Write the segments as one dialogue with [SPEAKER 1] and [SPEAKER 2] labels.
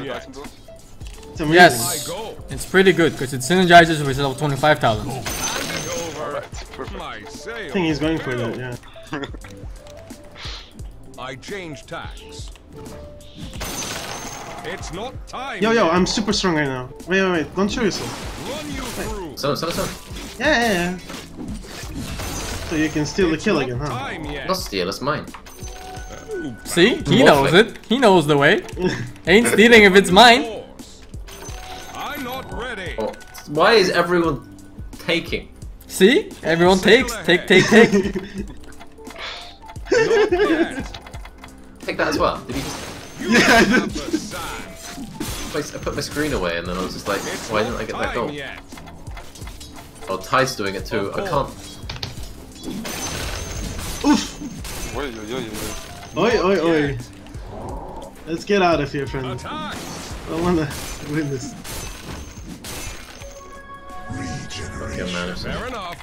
[SPEAKER 1] yet.
[SPEAKER 2] It's amazing.
[SPEAKER 3] Yes, it's pretty good because it synergizes with level 25 talent.
[SPEAKER 1] Alright, perfect.
[SPEAKER 2] I think he's going for that, yeah.
[SPEAKER 4] I change tacks. It's not time.
[SPEAKER 2] Yo, I'm super strong right now. Wait, don't show yourself.
[SPEAKER 4] Run you through.
[SPEAKER 5] So.
[SPEAKER 2] Yeah. So you can steal the kill again, huh?
[SPEAKER 4] Time yet.
[SPEAKER 5] Not steal, it's mine.
[SPEAKER 3] See, he knows it. He knows the way. Ain't stealing if it's mine.
[SPEAKER 4] I'm not ready.
[SPEAKER 5] Oh, why is everyone taking?
[SPEAKER 3] See, everyone takes. Take.
[SPEAKER 4] Not yet.
[SPEAKER 5] Take that as well. Did you just?
[SPEAKER 2] Yeah, I did.
[SPEAKER 5] I put my screen away and then I was just like, why didn't I get that goal?
[SPEAKER 4] Yet.
[SPEAKER 5] Oh, Tyde's doing it too. I can't.
[SPEAKER 2] Oof!
[SPEAKER 1] Oi.
[SPEAKER 2] Oi. Let's get out of here, friends.
[SPEAKER 4] Attack.
[SPEAKER 2] I wanna win this.
[SPEAKER 5] Get man
[SPEAKER 4] Fair enough.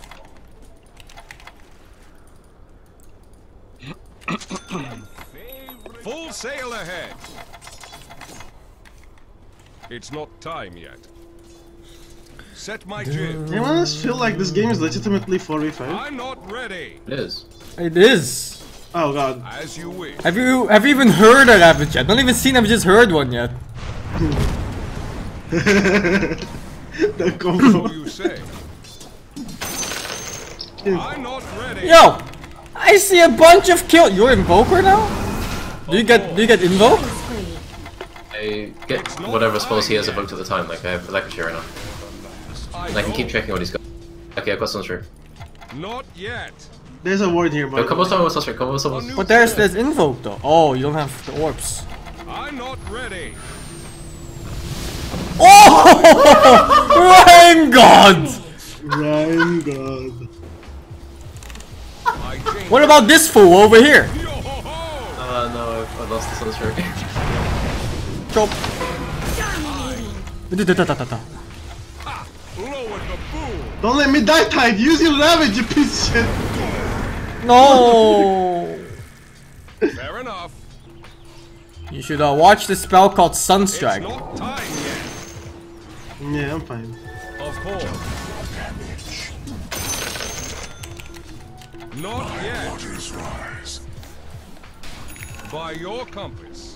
[SPEAKER 4] Full sail ahead. It's not time yet. Set my jib.
[SPEAKER 2] Anyone else feel like this game is legitimately 4v5?
[SPEAKER 4] I'm not ready.
[SPEAKER 5] It is.
[SPEAKER 3] It is.
[SPEAKER 2] Oh god.
[SPEAKER 4] As you wish.
[SPEAKER 3] Have you even heard a Ravage yet? Not even seen. I've just heard one yet.
[SPEAKER 2] The combo.
[SPEAKER 4] So you say. I'm not ready.
[SPEAKER 3] Yo, I see a bunch of kill. You're Invoker now? Do you get invoke?
[SPEAKER 5] I get whatever spells he has evoked at the time. Like I have Electricity right now. And I can keep checking what he's got. Okay, I've got Sunstream.
[SPEAKER 4] Not yet.
[SPEAKER 2] There's a ward here,
[SPEAKER 5] Go,
[SPEAKER 2] but
[SPEAKER 5] come on, someone with Sunstream. Come on, someone.
[SPEAKER 3] But there's invoke though. Oh, you don't have the orbs.
[SPEAKER 4] I'm not ready.
[SPEAKER 3] Oh, Rhyme God!
[SPEAKER 2] Rhyme God.
[SPEAKER 3] What about this fool over here?
[SPEAKER 5] No, I lost the Sunstream.
[SPEAKER 3] Chop.
[SPEAKER 2] Don't let me die, Tide! Use your Ravage, you piece of shit!
[SPEAKER 3] No.
[SPEAKER 4] Fair enough.
[SPEAKER 3] You should watch the spell called
[SPEAKER 4] It's
[SPEAKER 3] Sunstrike.
[SPEAKER 4] not time yet.
[SPEAKER 2] Yeah, I'm fine.
[SPEAKER 4] Of course. Not yet. By your compass.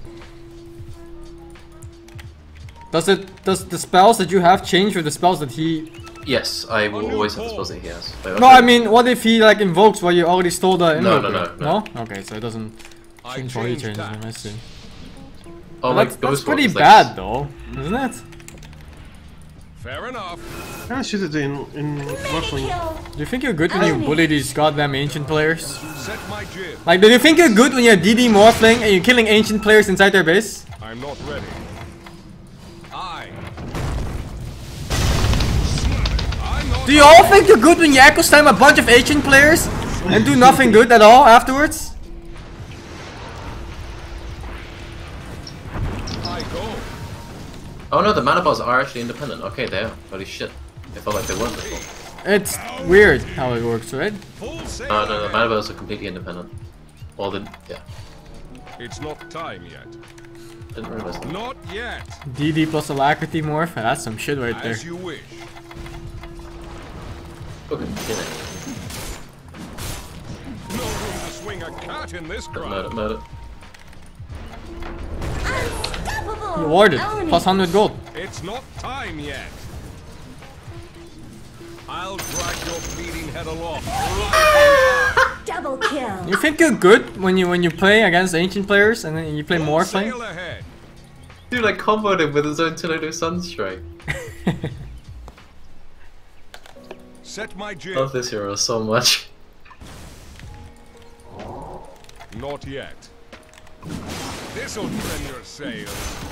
[SPEAKER 3] Does the spells that you have change with the spells that he?
[SPEAKER 5] Yes, I will always have the spells that he has. But
[SPEAKER 3] No, I mean, what if he like invokes while you already stole the invoker?
[SPEAKER 5] No.
[SPEAKER 3] Okay, so it doesn't change while he changes them. I see.
[SPEAKER 5] Oh,
[SPEAKER 3] Well,
[SPEAKER 5] my
[SPEAKER 3] that's pretty
[SPEAKER 5] Ghost Ward is
[SPEAKER 3] bad though, isn't it?
[SPEAKER 4] Fair enough.
[SPEAKER 2] I'm gonna shoot it in Waffling.
[SPEAKER 3] Do you think you're good when you bully these goddamn ancient players?
[SPEAKER 4] Set my jib.
[SPEAKER 3] Like, do you think you're good when you're DD Morphling and you're killing ancient players inside their base?
[SPEAKER 4] I'm not ready.
[SPEAKER 3] Do you all think you're good when you echo slam a bunch of ancient players and do nothing good at all afterwards?
[SPEAKER 4] I go.
[SPEAKER 5] Oh no, the mana bars are actually independent. Okay, they are. Holy shit. I felt like they weren't before.
[SPEAKER 3] It's weird how it works, right?
[SPEAKER 4] Full sail
[SPEAKER 5] No, the
[SPEAKER 4] ahead.
[SPEAKER 5] mana bars are completely independent. Well, then, yeah.
[SPEAKER 4] It's not time yet.
[SPEAKER 5] Didn't realize that.
[SPEAKER 4] Not yet.
[SPEAKER 3] DD plus alacrity morph, that's some shit right there.
[SPEAKER 4] As you wish.
[SPEAKER 5] Fucking kill it.
[SPEAKER 4] No room to swing a cat in this crowd.
[SPEAKER 5] Murder.
[SPEAKER 3] You warded, plus 100 gold.
[SPEAKER 4] It's not time yet. I'll drag your bleeding head along.
[SPEAKER 6] Double kill.
[SPEAKER 3] You think you're good when you play against ancient players and then you play Morphling?
[SPEAKER 4] Sail ahead.
[SPEAKER 5] Dude, I comboed him with his own Tornado Sunstrike.
[SPEAKER 4] Set my
[SPEAKER 5] I
[SPEAKER 4] jib.
[SPEAKER 5] love this hero so much.
[SPEAKER 4] Not yet. This'll trim your sail.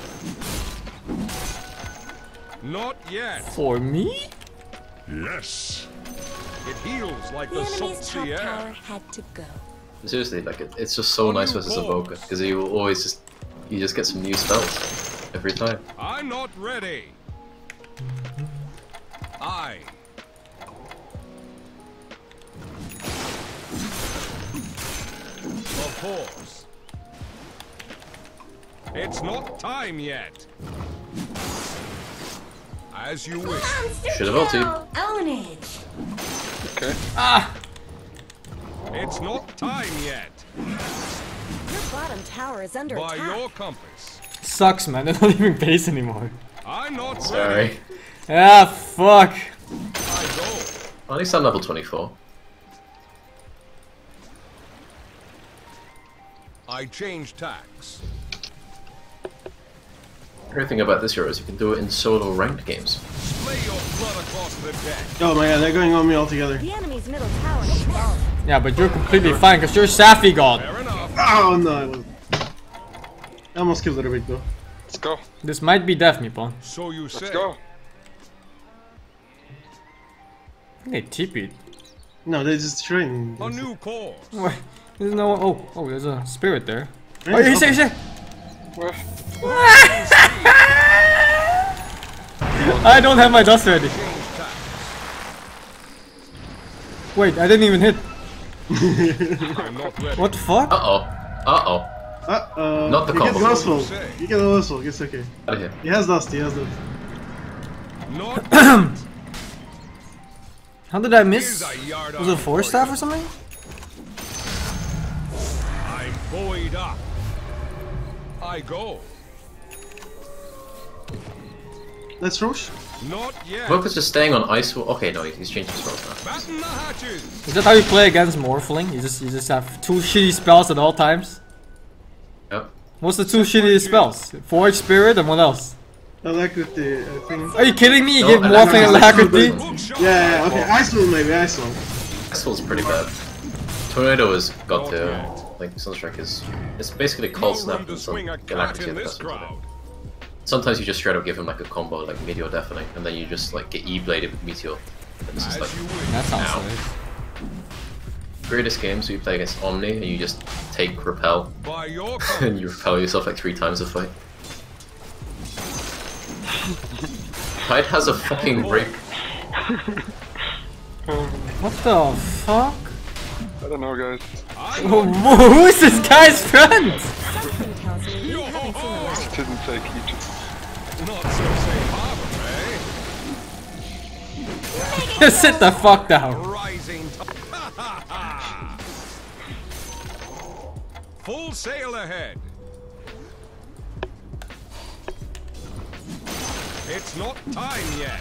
[SPEAKER 4] Not yet.
[SPEAKER 3] For me?
[SPEAKER 4] Yes. It heals like
[SPEAKER 6] The
[SPEAKER 4] the
[SPEAKER 6] enemy's
[SPEAKER 4] salty
[SPEAKER 6] top tower
[SPEAKER 4] air.
[SPEAKER 6] had to go.
[SPEAKER 5] Seriously, like it's just so nice versus Evoker because you will always you just get some new spells every time.
[SPEAKER 4] I'm not ready. Of course. It's not time yet. As you wish.
[SPEAKER 5] Should have ulted.
[SPEAKER 6] Ownage.
[SPEAKER 1] Okay.
[SPEAKER 3] Ah!
[SPEAKER 4] It's not time yet.
[SPEAKER 6] Your bottom tower is under
[SPEAKER 4] By
[SPEAKER 6] attack.
[SPEAKER 4] your compass.
[SPEAKER 3] Sucks, man. They're not even base anymore.
[SPEAKER 4] I'm not ready.
[SPEAKER 5] Sorry.
[SPEAKER 3] Ah, fuck.
[SPEAKER 4] I go.
[SPEAKER 5] At least I'm level 24.
[SPEAKER 4] I change tacks.
[SPEAKER 5] Great thing about this hero is you can do it in solo ranked games.
[SPEAKER 4] Splay your blood across the deck.
[SPEAKER 2] Oh my god, they're going on me all together.
[SPEAKER 6] The enemy's middle tower is falling.
[SPEAKER 3] Yeah, but you're completely fine because you're Safi God.
[SPEAKER 4] Fair enough.
[SPEAKER 2] Oh no! I almost killed it a bit though.
[SPEAKER 1] Let's go.
[SPEAKER 3] This might be death, Meeple.
[SPEAKER 4] So you say.
[SPEAKER 1] Let's go.
[SPEAKER 3] They TP'd.
[SPEAKER 2] No, they're just training.
[SPEAKER 4] A new course.
[SPEAKER 3] Wait, there's no. Oh, there's a spirit there.
[SPEAKER 2] Right?
[SPEAKER 3] Oh, he's here.
[SPEAKER 1] Well,
[SPEAKER 3] I don't have my dust ready. Wait, I didn't even hit.
[SPEAKER 4] I'm not ready.
[SPEAKER 3] What the fuck?
[SPEAKER 5] Uh-oh. Uh-oh.
[SPEAKER 2] Uh-oh.
[SPEAKER 5] Not the
[SPEAKER 2] You get
[SPEAKER 5] combo.
[SPEAKER 2] lustful. You get a lustful. It's okay.
[SPEAKER 5] Out of here.
[SPEAKER 2] He has dust. He has dust.
[SPEAKER 4] Not
[SPEAKER 3] How did I miss?
[SPEAKER 4] Here's a yard
[SPEAKER 3] Was it a
[SPEAKER 4] arm
[SPEAKER 3] 4-staff
[SPEAKER 4] for
[SPEAKER 3] or something?
[SPEAKER 4] you. I'm buoyed up. I go.
[SPEAKER 2] Let's rush.
[SPEAKER 4] Not yet.
[SPEAKER 5] Vogue is just staying on ice. Okay, no, he's changed his spells now.
[SPEAKER 4] Batten the hatches.
[SPEAKER 3] Is that how you play against Morphling? You just have 2 shitty spells at all times?
[SPEAKER 5] Yep.
[SPEAKER 3] What's the 2 shitty spells? Forge Spirit and what else?
[SPEAKER 2] Alacrity, I think.
[SPEAKER 3] Are you kidding me? You
[SPEAKER 5] No,
[SPEAKER 3] give Morphling
[SPEAKER 2] Alacrity.
[SPEAKER 3] Alacrity?
[SPEAKER 4] Hook shot.
[SPEAKER 2] Yeah, okay. Iceland maybe, Iceland.
[SPEAKER 5] Iceland's pretty bad. Tornado has got to... Like, Sunstrike is... It's basically
[SPEAKER 4] No
[SPEAKER 5] Cold
[SPEAKER 4] room
[SPEAKER 5] Snap
[SPEAKER 4] to
[SPEAKER 5] and
[SPEAKER 4] swing a cat
[SPEAKER 5] Alacrity
[SPEAKER 4] in
[SPEAKER 5] are the
[SPEAKER 4] this
[SPEAKER 5] best ones I think.
[SPEAKER 4] crowd.
[SPEAKER 5] Sometimes you just straight up give him like a combo, like Meteor Deafening, and then you just like get E-bladed with Meteor. And it's just
[SPEAKER 4] As
[SPEAKER 5] like
[SPEAKER 4] you wish.
[SPEAKER 3] That sounds
[SPEAKER 5] Ow.
[SPEAKER 3] nice.
[SPEAKER 5] greatest games where you play against Omni and you just take Repel
[SPEAKER 4] By your
[SPEAKER 5] and you repel yourself like 3 times a fight. Tide has a fucking break.
[SPEAKER 3] What the fuck?
[SPEAKER 1] I don't know, guys.
[SPEAKER 3] Who is this guy's friend?
[SPEAKER 6] Something tells me you haven't seen the light.
[SPEAKER 1] Didn't take Egypt.
[SPEAKER 4] Not so safe harbor, eh?
[SPEAKER 3] Just sit the fuck down.
[SPEAKER 4] Rising full sail ahead. It's not time yet.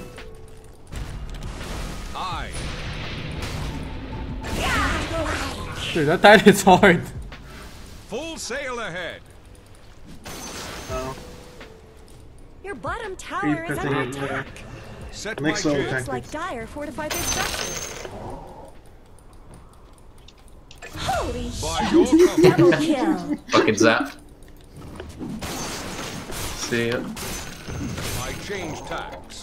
[SPEAKER 3] Dude, that tide hits hard.
[SPEAKER 4] Full sail ahead.
[SPEAKER 2] Oh.
[SPEAKER 6] Your bottom
[SPEAKER 2] Are
[SPEAKER 6] tower
[SPEAKER 2] you
[SPEAKER 6] is
[SPEAKER 2] cutting
[SPEAKER 6] under
[SPEAKER 2] it?
[SPEAKER 6] attack.
[SPEAKER 4] Set
[SPEAKER 2] Next
[SPEAKER 4] my
[SPEAKER 2] level
[SPEAKER 4] jib.
[SPEAKER 6] Looks like
[SPEAKER 2] tactics.
[SPEAKER 6] Dire fortified their structures. Holy
[SPEAKER 4] By
[SPEAKER 6] shit!
[SPEAKER 4] your company.
[SPEAKER 6] Double kill.
[SPEAKER 5] Fucking zap. See ya.
[SPEAKER 4] I change tacks.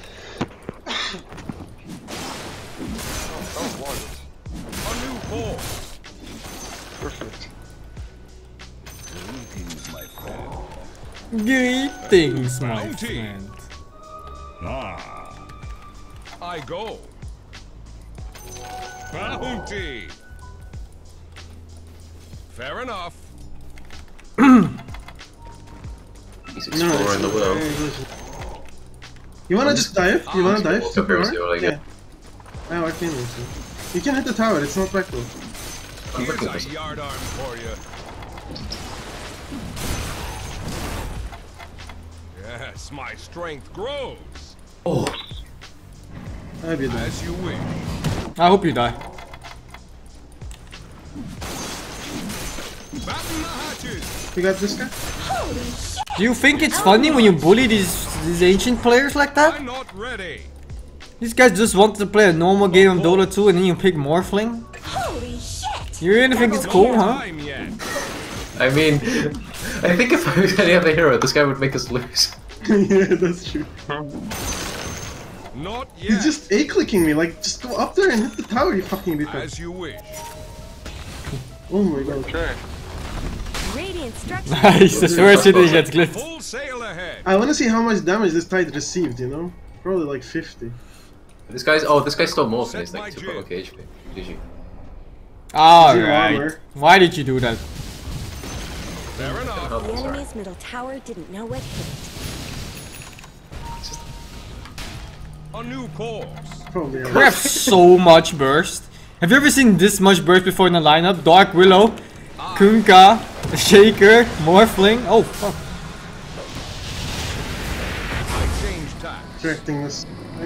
[SPEAKER 1] Oh, what?
[SPEAKER 4] A new course.
[SPEAKER 1] Perfect.
[SPEAKER 4] Greetings, my friend.
[SPEAKER 3] Greetings, my
[SPEAKER 4] Bounty.
[SPEAKER 3] friend.
[SPEAKER 4] I go. Bounty. Fair enough.
[SPEAKER 5] He's
[SPEAKER 2] No,
[SPEAKER 5] exploring the world.
[SPEAKER 2] You wanna just dive? You wanna dive?
[SPEAKER 5] Walk up here and see what I
[SPEAKER 2] Yeah.
[SPEAKER 5] get.
[SPEAKER 2] Oh, I can also. You can hit the tower, it's not backload.
[SPEAKER 5] I'm
[SPEAKER 4] Here's
[SPEAKER 5] looking for
[SPEAKER 4] a
[SPEAKER 5] some.
[SPEAKER 4] yard arm for you. Yes, my strength grows.
[SPEAKER 5] Oh,
[SPEAKER 2] I'll be there.
[SPEAKER 4] As you wish.
[SPEAKER 3] I hope you die.
[SPEAKER 4] Batten the hatches.
[SPEAKER 2] You got this guy?
[SPEAKER 6] Holy shit!
[SPEAKER 3] Do you think it's funny when you bully these ancient players like that?
[SPEAKER 4] I'm not ready.
[SPEAKER 3] These guys just wanted to play a normal game of Dota 2 and then you pick Morphling?
[SPEAKER 6] Holy shit!
[SPEAKER 3] You really think it's cool, huh?
[SPEAKER 4] Time yet.
[SPEAKER 5] I mean, I think if I was any other hero, this guy would make us lose.
[SPEAKER 2] Yeah, that's true.
[SPEAKER 4] Not yet.
[SPEAKER 2] He's just A-clicking me, like, just go up there and hit the tower, you fucking bitch.
[SPEAKER 4] As you wish.
[SPEAKER 2] Oh my god.
[SPEAKER 1] Okay.
[SPEAKER 6] Radiant structure.
[SPEAKER 3] Nice, the first city gets glyphed.
[SPEAKER 4] Full sail ahead.
[SPEAKER 2] I wanna see how much damage this tide received, you know? Probably like 50.
[SPEAKER 5] This guy's stole more than he's
[SPEAKER 4] Set
[SPEAKER 5] like
[SPEAKER 4] my
[SPEAKER 5] 2
[SPEAKER 4] jib.
[SPEAKER 5] okay HP. GG.
[SPEAKER 3] Alright.
[SPEAKER 2] Zero armor.
[SPEAKER 3] Why did you do that?
[SPEAKER 4] Fair enough.
[SPEAKER 5] Oh,
[SPEAKER 6] The
[SPEAKER 5] sorry.
[SPEAKER 6] enemy's middle tower didn't know what hit.
[SPEAKER 4] A new course.
[SPEAKER 2] Probably.
[SPEAKER 3] We have so much burst. Have you ever seen this much burst before in the lineup? Dark Willow, Kunkka, Shaker, Morphling. Oh fuck.
[SPEAKER 4] I changed tack.
[SPEAKER 2] Directing this.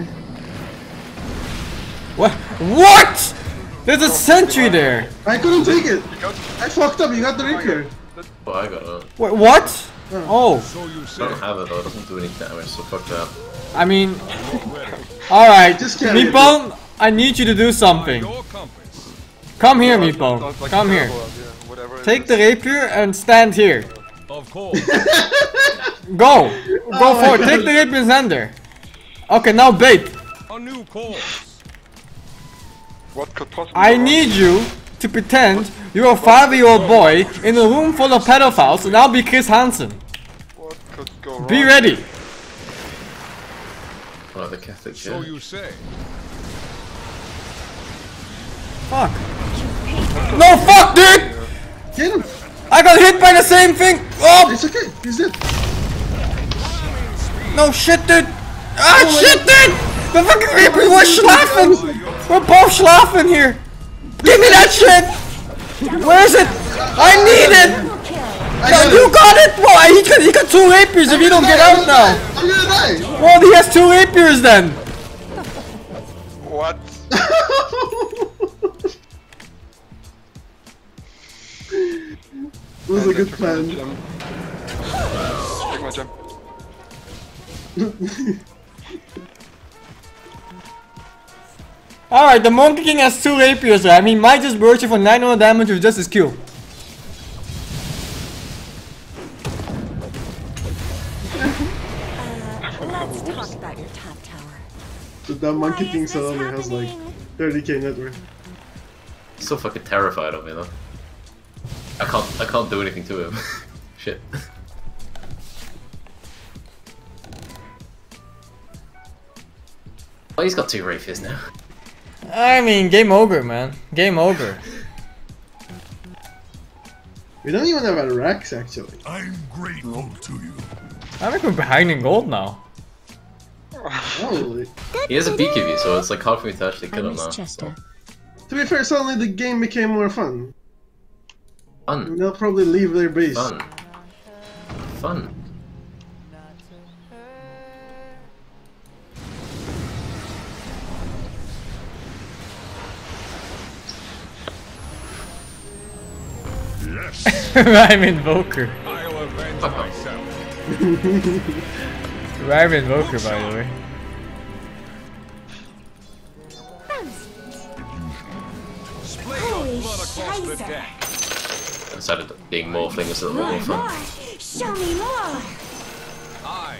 [SPEAKER 3] What? What? There's a sentry there.
[SPEAKER 2] I couldn't take it. I fucked up. You got the rapier.
[SPEAKER 5] Oh, I got it.
[SPEAKER 3] Wait, what? Oh,
[SPEAKER 4] So you
[SPEAKER 5] I
[SPEAKER 4] say.
[SPEAKER 5] don't have it though, it doesn't do any damage, so fuck that.
[SPEAKER 3] I mean, alright.
[SPEAKER 2] Just carry it.
[SPEAKER 3] Meatball, I need you to do something.
[SPEAKER 4] Your compass.
[SPEAKER 3] Come here,
[SPEAKER 1] Sounds
[SPEAKER 3] Meatball.
[SPEAKER 1] like
[SPEAKER 3] Come
[SPEAKER 1] a
[SPEAKER 3] here.
[SPEAKER 1] terrible idea, whatever it
[SPEAKER 3] Take
[SPEAKER 1] is.
[SPEAKER 3] the rapier and stand here.
[SPEAKER 4] Of course.
[SPEAKER 3] Go! Go forward. Take the rapier and stand there. Okay, now bait.
[SPEAKER 4] A new course.
[SPEAKER 1] What could possibly
[SPEAKER 3] I
[SPEAKER 1] go wrong?
[SPEAKER 3] need you to pretend you're a 5-year-old boy in a room full of pedophiles and I'll be Chris Hansen.
[SPEAKER 1] What could go wrong?
[SPEAKER 3] Be ready.
[SPEAKER 5] Oh, the Catholic
[SPEAKER 4] So
[SPEAKER 5] Church.
[SPEAKER 4] you say.
[SPEAKER 3] Fuck. No, fuck, dude!
[SPEAKER 2] Get him.
[SPEAKER 3] I got hit by the same thing. Oh,
[SPEAKER 2] It's okay. He's dead.
[SPEAKER 3] no shit, dude. Ah, shit, dude! The fucking Reaper was schlafen! We're both schlafen here! Give me that shit! Where is it? I need it!
[SPEAKER 6] Double kill.
[SPEAKER 3] No, you got it! Well, he got 2 rapiers if you don't get out now!
[SPEAKER 2] I'm gonna die.
[SPEAKER 3] Well, he has 2 rapiers then!
[SPEAKER 1] What?
[SPEAKER 2] It was a good plan.
[SPEAKER 1] Take my gem.
[SPEAKER 3] Alright, the Monkey King has 2 rapiers, right? I mean, might just burst you for 900 damage with just his Q.
[SPEAKER 6] Let's talk about your top tower.
[SPEAKER 2] So that Monkey
[SPEAKER 6] Why
[SPEAKER 2] King
[SPEAKER 6] is this
[SPEAKER 2] suddenly has like
[SPEAKER 6] happening?
[SPEAKER 2] 30k net worth.
[SPEAKER 5] He's so fucking terrified of me though. I can't do anything to him. Shit. Oh, he's got 2 rapiers now.
[SPEAKER 3] I mean, game over, man. Game over.
[SPEAKER 2] We don't even have a Rex actually.
[SPEAKER 4] I'm grateful to you.
[SPEAKER 3] I think we're behind in gold now.
[SPEAKER 2] Holy.
[SPEAKER 5] He has a BKB, so it's like hard for me to actually kill him now. So.
[SPEAKER 2] To be fair, suddenly the game became more fun.
[SPEAKER 5] Fun.
[SPEAKER 2] They'll probably leave their base.
[SPEAKER 5] Fun. Fun.
[SPEAKER 4] Yes.
[SPEAKER 3] Rhyme Invoker.
[SPEAKER 4] I'll avenge myself.
[SPEAKER 3] Rhyme Invoker, by the way.
[SPEAKER 4] Splay
[SPEAKER 6] Holy
[SPEAKER 4] your blood across the
[SPEAKER 6] shizer.
[SPEAKER 4] deck.
[SPEAKER 5] I decided being morphling is a little bit more
[SPEAKER 6] More,
[SPEAKER 5] fun.
[SPEAKER 6] more. Show me more.
[SPEAKER 4] I.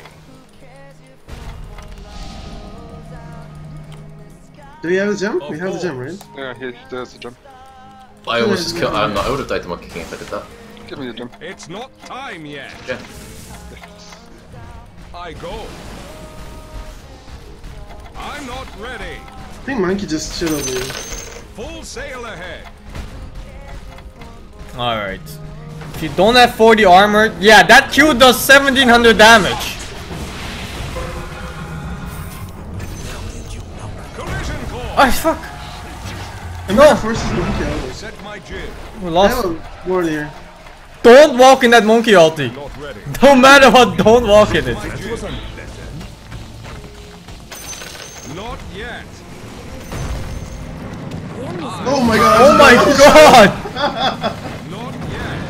[SPEAKER 2] Do we have a gem? We have a gem, right?
[SPEAKER 1] Yeah, there's a gem.
[SPEAKER 5] I almost just killed. I would have died to Monkey King if I did that.
[SPEAKER 1] Give me the gem.
[SPEAKER 4] It's not time yet.
[SPEAKER 5] Yeah.
[SPEAKER 4] I go. I'm not ready.
[SPEAKER 2] I think Monkey just chilled over here.
[SPEAKER 4] Full sail ahead.
[SPEAKER 3] Alright. If you don't have 40 armor, yeah, that Q does 1700 damage.
[SPEAKER 4] Collision course.
[SPEAKER 3] Oh, fuck.
[SPEAKER 2] I'm
[SPEAKER 3] No.
[SPEAKER 2] gonna force this Monkey out.
[SPEAKER 4] Set my jib.
[SPEAKER 3] We
[SPEAKER 2] I
[SPEAKER 3] lost.
[SPEAKER 2] have a ward here.
[SPEAKER 3] Don't walk in that monkey ulti.
[SPEAKER 4] Not ready.
[SPEAKER 3] No matter what, don't walk in it.
[SPEAKER 4] My jib. Not yet.
[SPEAKER 6] The enemy's
[SPEAKER 2] Oh my god!
[SPEAKER 3] Oh my god!
[SPEAKER 4] Not yet.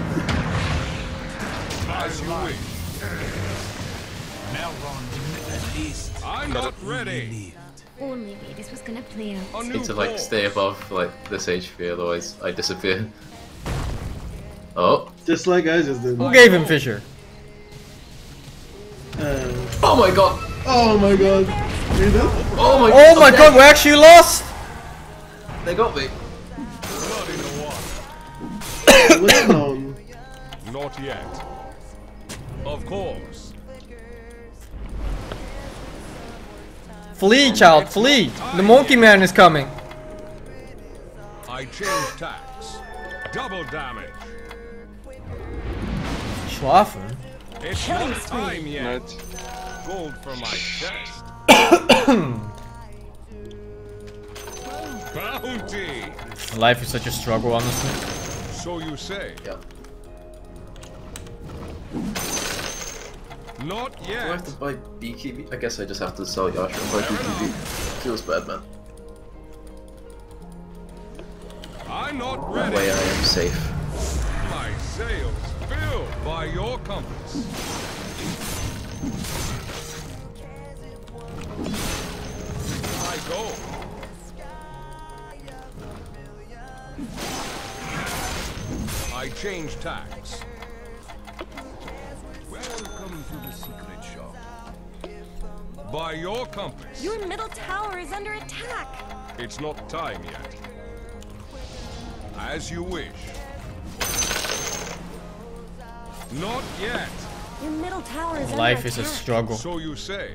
[SPEAKER 4] As you wish. I'm not ready.
[SPEAKER 6] only way this was gonna play out.
[SPEAKER 4] A new
[SPEAKER 5] Need to like
[SPEAKER 4] course.
[SPEAKER 5] stay above like this HP, otherwise I disappear. Oh.
[SPEAKER 2] Just like I just did.
[SPEAKER 3] Who gave him Fisher?
[SPEAKER 5] Oh my god.
[SPEAKER 2] Oh my god. You did?
[SPEAKER 5] Oh my.
[SPEAKER 3] Oh my god, we actually lost!
[SPEAKER 5] They got me.
[SPEAKER 4] Blood in the water.
[SPEAKER 2] Little known.
[SPEAKER 4] Not yet. Of course.
[SPEAKER 3] Flee, child, flee! The monkey man is coming.
[SPEAKER 4] I change tacks. Double damage.
[SPEAKER 3] Schlafen?
[SPEAKER 4] It's
[SPEAKER 6] Killing
[SPEAKER 4] not time
[SPEAKER 6] spree.
[SPEAKER 4] yet.
[SPEAKER 1] Night.
[SPEAKER 4] Gold for my chest. Bounty.
[SPEAKER 3] Life is such a struggle, honestly.
[SPEAKER 4] So you say.
[SPEAKER 5] Yeah.
[SPEAKER 4] Not
[SPEAKER 5] Do I have
[SPEAKER 4] yet.
[SPEAKER 5] to buy beekeeping? I guess I just have to sell Yasha and buy beekeeping. Feels bad, man.
[SPEAKER 4] I'm not
[SPEAKER 5] That
[SPEAKER 4] ready.
[SPEAKER 5] way I am safe.
[SPEAKER 4] My sails filled by your compass. I go. I change tacks. Welcome to the secret shop. By your compass.
[SPEAKER 6] Your middle tower is under attack.
[SPEAKER 4] It's not time yet. As you wish. Not yet.
[SPEAKER 6] Your middle tower is
[SPEAKER 3] Life
[SPEAKER 6] under
[SPEAKER 3] is a
[SPEAKER 6] attack.
[SPEAKER 3] struggle.
[SPEAKER 4] So you say.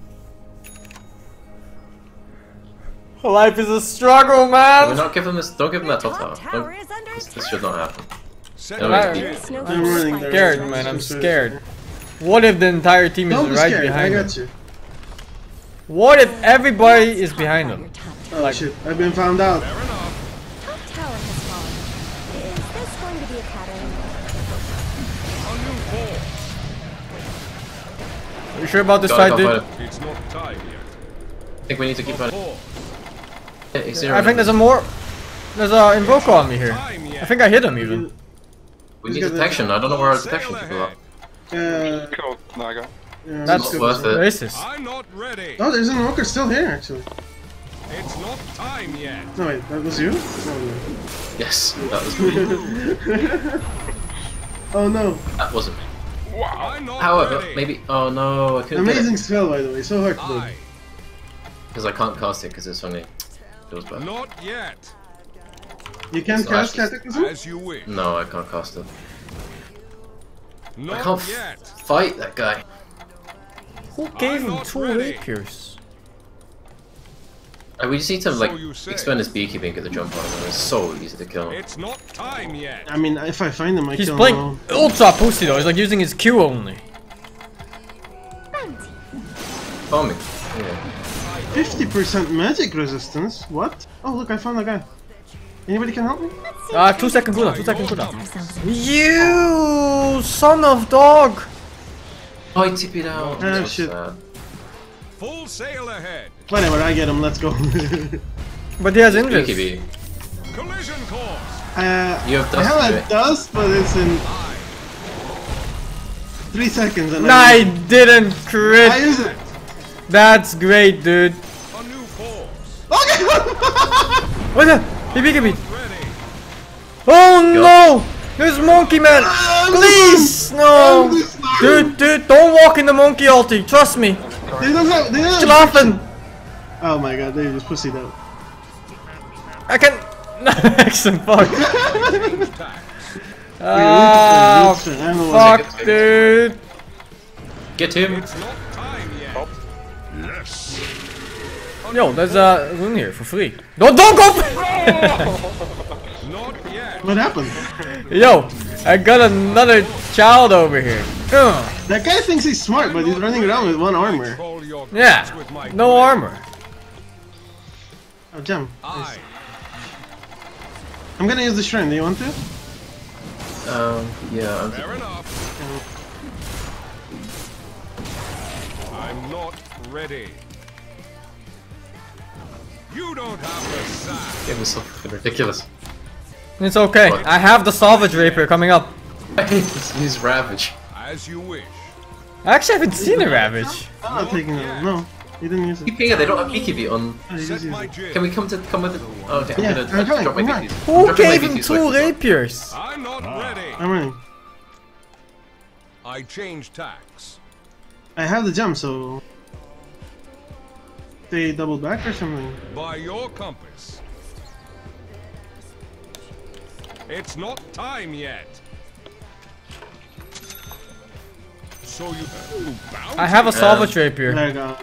[SPEAKER 3] Life is a struggle,
[SPEAKER 5] We're
[SPEAKER 3] man!
[SPEAKER 5] not giving this. Don't give him that top
[SPEAKER 6] Top
[SPEAKER 5] tower.
[SPEAKER 6] tower
[SPEAKER 5] Don't-
[SPEAKER 6] is under
[SPEAKER 5] This
[SPEAKER 6] attack.
[SPEAKER 5] should not happen.
[SPEAKER 4] Set
[SPEAKER 5] No,
[SPEAKER 4] my
[SPEAKER 5] it's
[SPEAKER 6] There
[SPEAKER 4] jet.
[SPEAKER 6] is no
[SPEAKER 2] I'm running
[SPEAKER 6] fight.
[SPEAKER 2] there.
[SPEAKER 3] Scared, man, I'm scared. What if the entire team is
[SPEAKER 2] Don't be
[SPEAKER 3] right
[SPEAKER 2] scared, I
[SPEAKER 3] behind him?
[SPEAKER 2] got you.
[SPEAKER 3] What if everybody is behind
[SPEAKER 6] Your
[SPEAKER 3] him?
[SPEAKER 6] top
[SPEAKER 2] Oh
[SPEAKER 3] Like-
[SPEAKER 2] shit, I've been found out.
[SPEAKER 4] Fair enough.
[SPEAKER 6] Top tower has fallen. Is this going to be a pattern?
[SPEAKER 4] A new force.
[SPEAKER 3] Are you sure about this
[SPEAKER 5] Gotta
[SPEAKER 3] fight,
[SPEAKER 5] go
[SPEAKER 3] dude?
[SPEAKER 5] fight him.
[SPEAKER 4] It's not time yet.
[SPEAKER 5] I think we need to keep
[SPEAKER 4] A
[SPEAKER 5] running.
[SPEAKER 4] force.
[SPEAKER 3] I think there's a more... There's a invoker on me here.
[SPEAKER 4] Time
[SPEAKER 3] I
[SPEAKER 4] yet.
[SPEAKER 3] think I hit him even.
[SPEAKER 5] We need detection. I don't know where our detection
[SPEAKER 4] Sail
[SPEAKER 5] people are.
[SPEAKER 4] ahead.
[SPEAKER 1] Go, Naga.
[SPEAKER 2] Yeah,
[SPEAKER 3] That's
[SPEAKER 5] Not worth it.
[SPEAKER 3] racist.
[SPEAKER 4] I'm not ready.
[SPEAKER 2] Oh, there's an invoker still here, actually.
[SPEAKER 4] It's not time yet.
[SPEAKER 2] No, wait, that was you? Oh,
[SPEAKER 5] Yes, that was me.
[SPEAKER 2] no. Oh no.
[SPEAKER 5] That wasn't me.
[SPEAKER 4] I'm not
[SPEAKER 5] However,
[SPEAKER 4] ready.
[SPEAKER 5] maybe. Oh no, I couldn't get
[SPEAKER 2] Amazing
[SPEAKER 5] it
[SPEAKER 2] spell, by the way, so hard to do.
[SPEAKER 4] I.
[SPEAKER 5] because I can't cast it because it's only. It was bad.
[SPEAKER 4] Not yet.
[SPEAKER 2] You can't
[SPEAKER 5] So
[SPEAKER 2] cast
[SPEAKER 5] actually-
[SPEAKER 2] Cataclysm?
[SPEAKER 4] As you wish.
[SPEAKER 5] No, I can't cast it. I
[SPEAKER 4] Not
[SPEAKER 5] can't
[SPEAKER 4] yet.
[SPEAKER 5] fight that guy.
[SPEAKER 3] Who gave him
[SPEAKER 4] not
[SPEAKER 3] 2
[SPEAKER 4] ready.
[SPEAKER 3] rapiers?
[SPEAKER 5] We just need to like
[SPEAKER 4] you say.
[SPEAKER 5] expend his beekeeping and get the jump on him. It's so easy to kill him.
[SPEAKER 4] It's not time yet.
[SPEAKER 2] I mean, if I find him, I
[SPEAKER 3] He's
[SPEAKER 2] kill
[SPEAKER 3] playing
[SPEAKER 2] him.
[SPEAKER 3] ultra pussy though, he's like using his Q only.
[SPEAKER 5] Bombing. Yeah.
[SPEAKER 2] 50% magic resistance? What? Oh, look, I found a guy. Anybody can help me?
[SPEAKER 3] 2 second cooldown, 2 second cooldown.
[SPEAKER 6] Ourselves.
[SPEAKER 3] You son of dog!
[SPEAKER 5] Oh, he TP'd out.
[SPEAKER 2] Ah,
[SPEAKER 5] So
[SPEAKER 2] shit.
[SPEAKER 5] sad.
[SPEAKER 4] Full sail ahead.
[SPEAKER 2] Whatever, I get him, let's go.
[SPEAKER 3] But he has invis.
[SPEAKER 5] BKB.
[SPEAKER 4] Collision course.
[SPEAKER 5] You have
[SPEAKER 2] I have
[SPEAKER 5] dust to
[SPEAKER 2] a
[SPEAKER 5] it.
[SPEAKER 2] dust, but it's in 3 seconds and
[SPEAKER 3] I didn't
[SPEAKER 2] I
[SPEAKER 3] crit!
[SPEAKER 2] use it.
[SPEAKER 3] That's great, dude.
[SPEAKER 4] A new force.
[SPEAKER 2] Okay!
[SPEAKER 3] What the? He BKB.
[SPEAKER 4] Ready.
[SPEAKER 3] Oh no! There's monkey man! Please! No! Dude, don't walk in the monkey ulti, trust me.
[SPEAKER 2] They don't have, they don't have
[SPEAKER 3] Schlafen!
[SPEAKER 2] Oh my god, they just pussied out.
[SPEAKER 3] I can... Excellent, fuck.
[SPEAKER 2] I
[SPEAKER 3] Ah,
[SPEAKER 2] don't know what.
[SPEAKER 3] fuck, dude.
[SPEAKER 5] Get him.
[SPEAKER 4] It's not time yet. Yes.
[SPEAKER 3] Yo, there's a rune here for free. Don't go!
[SPEAKER 4] Not yet.
[SPEAKER 2] What happened?
[SPEAKER 3] Yo, I got another child over here. Ugh.
[SPEAKER 2] That guy thinks he's smart, but he's running around with 1 armor.
[SPEAKER 4] Control your
[SPEAKER 3] Yeah,
[SPEAKER 4] guts with my
[SPEAKER 3] no
[SPEAKER 4] grip.
[SPEAKER 3] armor.
[SPEAKER 2] Oh, gem.
[SPEAKER 4] I.
[SPEAKER 2] I'm gonna use the shrine, do you want to?
[SPEAKER 5] Yeah. I'm
[SPEAKER 4] Fair enough. I'm not ready. You don't have the sack.
[SPEAKER 5] It was so fucking ridiculous.
[SPEAKER 3] It's okay. I have the salvage rapier coming up.
[SPEAKER 5] He's ravage.
[SPEAKER 4] As you wish.
[SPEAKER 3] I actually haven't seen a ravage.
[SPEAKER 2] I'm not taking that. No, he didn't use it.
[SPEAKER 5] Yeah, they don't have BKB on.
[SPEAKER 2] Oh, he
[SPEAKER 4] Set
[SPEAKER 2] just used
[SPEAKER 4] my
[SPEAKER 2] it.
[SPEAKER 4] jib.
[SPEAKER 5] Can we come with it? Oh, okay.
[SPEAKER 2] Yeah,
[SPEAKER 5] I'm gonna
[SPEAKER 2] I'm coming,
[SPEAKER 5] drop my
[SPEAKER 2] I'm coming.
[SPEAKER 5] BKBs.
[SPEAKER 3] Who
[SPEAKER 5] I'm dropping my
[SPEAKER 3] gave him
[SPEAKER 5] BKBs so I
[SPEAKER 3] 2
[SPEAKER 5] can go.
[SPEAKER 3] rapiers?
[SPEAKER 4] I'm not ready.
[SPEAKER 2] I'm running.
[SPEAKER 4] I change tacks.
[SPEAKER 2] I have the gem, so... They double back or something?
[SPEAKER 4] By your compass. It's not time yet. So you. Ooh, bounty.
[SPEAKER 3] I have a salvage rapier.
[SPEAKER 2] There I go.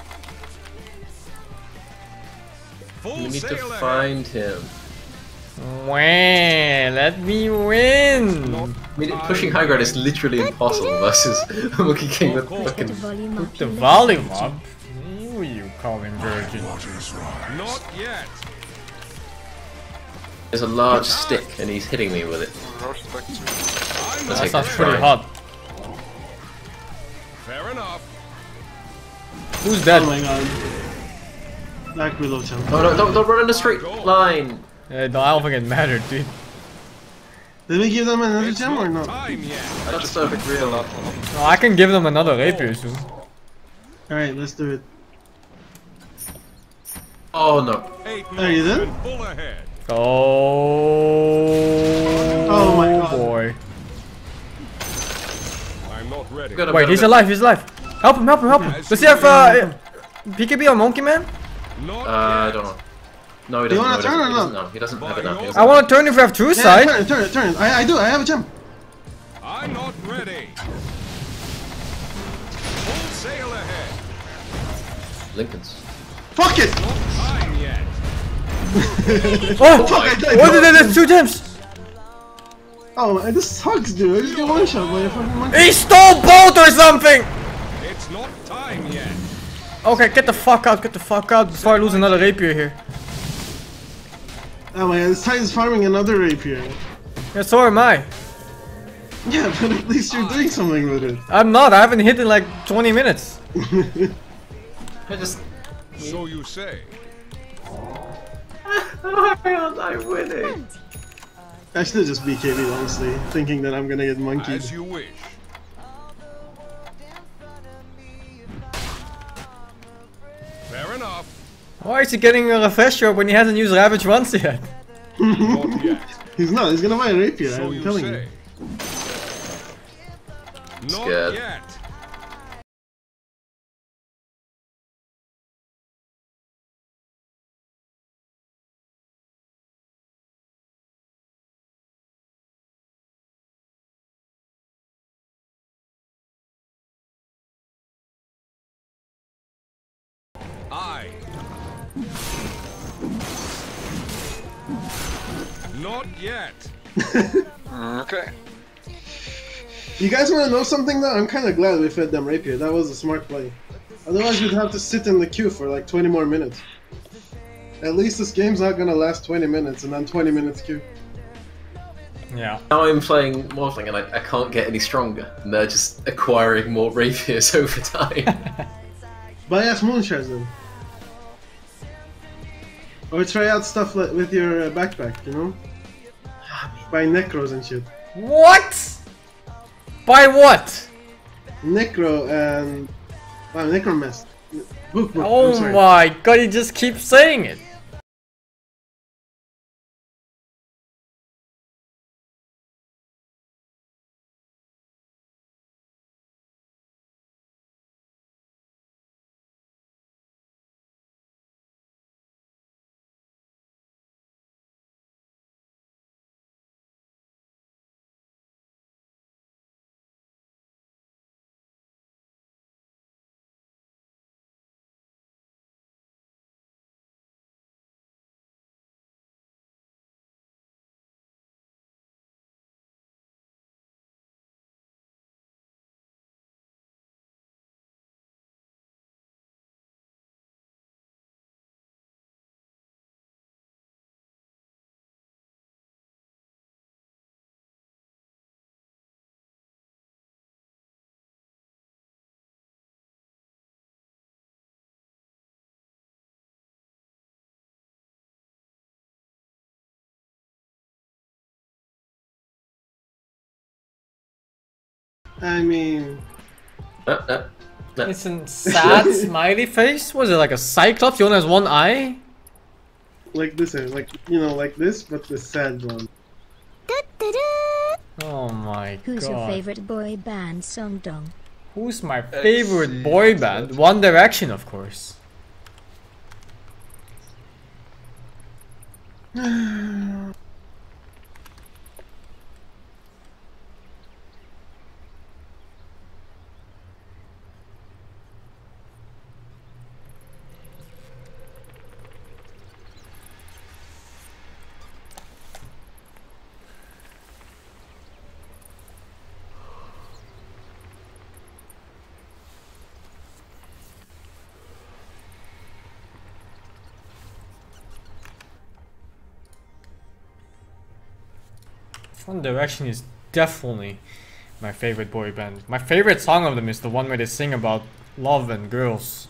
[SPEAKER 4] Full
[SPEAKER 5] We need to
[SPEAKER 4] sail ahead.
[SPEAKER 5] find him.
[SPEAKER 3] Wah, let me win.
[SPEAKER 5] I mean, pushing high ground is literally impossible versus a Monkey King with fucking.
[SPEAKER 6] Volume up.
[SPEAKER 3] The volume up? Who are you calling virgin?
[SPEAKER 4] Not yet.
[SPEAKER 5] There's a large stick and he's hitting me with it.
[SPEAKER 1] Roche is back to
[SPEAKER 4] I'm
[SPEAKER 5] Let's
[SPEAKER 3] That
[SPEAKER 5] take
[SPEAKER 3] sounds
[SPEAKER 5] a
[SPEAKER 3] pretty
[SPEAKER 5] try.
[SPEAKER 3] hot.
[SPEAKER 4] fair enough.
[SPEAKER 3] Who's dead?
[SPEAKER 2] Oh my god. Back below champ.
[SPEAKER 5] Oh no, don't run in the straight line!
[SPEAKER 3] I don't think it mattered, dude.
[SPEAKER 2] Did we give them another
[SPEAKER 4] It's
[SPEAKER 2] gem or
[SPEAKER 4] not
[SPEAKER 2] not?
[SPEAKER 4] time yet.
[SPEAKER 5] That's perfect real.
[SPEAKER 3] No, I can give them another rapier soon.
[SPEAKER 2] Alright, let's do it.
[SPEAKER 5] Oh no.
[SPEAKER 4] 8
[SPEAKER 2] Are you
[SPEAKER 4] knots
[SPEAKER 2] there?
[SPEAKER 4] and full ahead.
[SPEAKER 3] Oh
[SPEAKER 2] my God.
[SPEAKER 3] boy.
[SPEAKER 4] I'm not ready.
[SPEAKER 5] Got a
[SPEAKER 3] Wait,
[SPEAKER 5] bit
[SPEAKER 3] he's
[SPEAKER 5] of it.
[SPEAKER 3] alive, he's alive. Help him, help him, help him. Does he have PKB on Monkey Man?
[SPEAKER 4] Not
[SPEAKER 5] I
[SPEAKER 4] yet.
[SPEAKER 5] don't know. No, he
[SPEAKER 2] Do you
[SPEAKER 5] doesn't.
[SPEAKER 2] wanna turn or not?
[SPEAKER 5] No, he doesn't have it now. He
[SPEAKER 3] I
[SPEAKER 5] doesn't.
[SPEAKER 3] want to turn if we have two
[SPEAKER 2] Yeah,
[SPEAKER 3] sides.
[SPEAKER 2] turn it. I do, I have a gem.
[SPEAKER 4] I'm not ready. Full sail ahead.
[SPEAKER 5] Lincoln's.
[SPEAKER 2] Fuck it!
[SPEAKER 4] Not time yet.
[SPEAKER 3] Oh!
[SPEAKER 2] Fuck, I died.
[SPEAKER 3] What did they do? 2 gems!
[SPEAKER 2] Oh, this sucks, dude. I just get one shot by a fucking monkey.
[SPEAKER 3] He stole both or something!
[SPEAKER 4] It's not time yet.
[SPEAKER 3] Okay, get the fuck out before I lose another rapier here.
[SPEAKER 2] Oh my god, this Titan's farming another rapier.
[SPEAKER 3] Yeah, so am I.
[SPEAKER 2] Yeah, but at least you're doing something with it.
[SPEAKER 3] I'm not, I haven't hit in like 20 minutes.
[SPEAKER 5] I just.
[SPEAKER 4] So you say.
[SPEAKER 5] I'm winning.
[SPEAKER 2] I should just BKB, honestly, thinking that I'm gonna get monkeyed.
[SPEAKER 4] As you wish. Fair enough.
[SPEAKER 3] Why is he getting a refresher when he hasn't used Ravage once yet?
[SPEAKER 4] Not yet.
[SPEAKER 2] He's not, he's gonna buy a rapier,
[SPEAKER 4] So
[SPEAKER 2] I'm
[SPEAKER 4] you
[SPEAKER 2] telling
[SPEAKER 4] say.
[SPEAKER 2] you.
[SPEAKER 4] Not
[SPEAKER 5] Scared.
[SPEAKER 4] yet. I. Not yet.
[SPEAKER 1] Okay.
[SPEAKER 2] You guys wanna know something though? I'm kinda glad we fed them rapier, that was a smart play. Otherwise we'd have to sit in the queue for like 20 more minutes. At least this game's not gonna last 20 minutes and then 20 minutes queue.
[SPEAKER 3] Yeah.
[SPEAKER 5] Now I'm playing Morphling and I can't get any stronger. And they're just acquiring more rapiers over time.
[SPEAKER 2] Buy us moonshares then. Or try out stuff with your backpack, you know? Buy necros and shit.
[SPEAKER 3] What? By what?
[SPEAKER 2] Necro and... Wow, necromest. Book, I'm
[SPEAKER 3] Oh
[SPEAKER 2] sorry.
[SPEAKER 3] my god, he just keeps saying it.
[SPEAKER 2] I mean...
[SPEAKER 3] It's a sad smiley face? Was it like a cyclops? He only has one eye?
[SPEAKER 2] Like this, like, you know, like this, but the sad one.
[SPEAKER 3] Oh my
[SPEAKER 6] Who's
[SPEAKER 3] god.
[SPEAKER 6] your favorite boy band, Song Dong?
[SPEAKER 3] Who's my favorite boy band? One Direction, of course. One Direction is definitely my favorite boy band. My favorite song of them is the one where they sing about love and girls.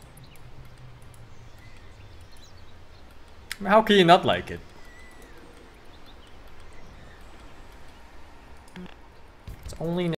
[SPEAKER 3] How can you not like it? It's only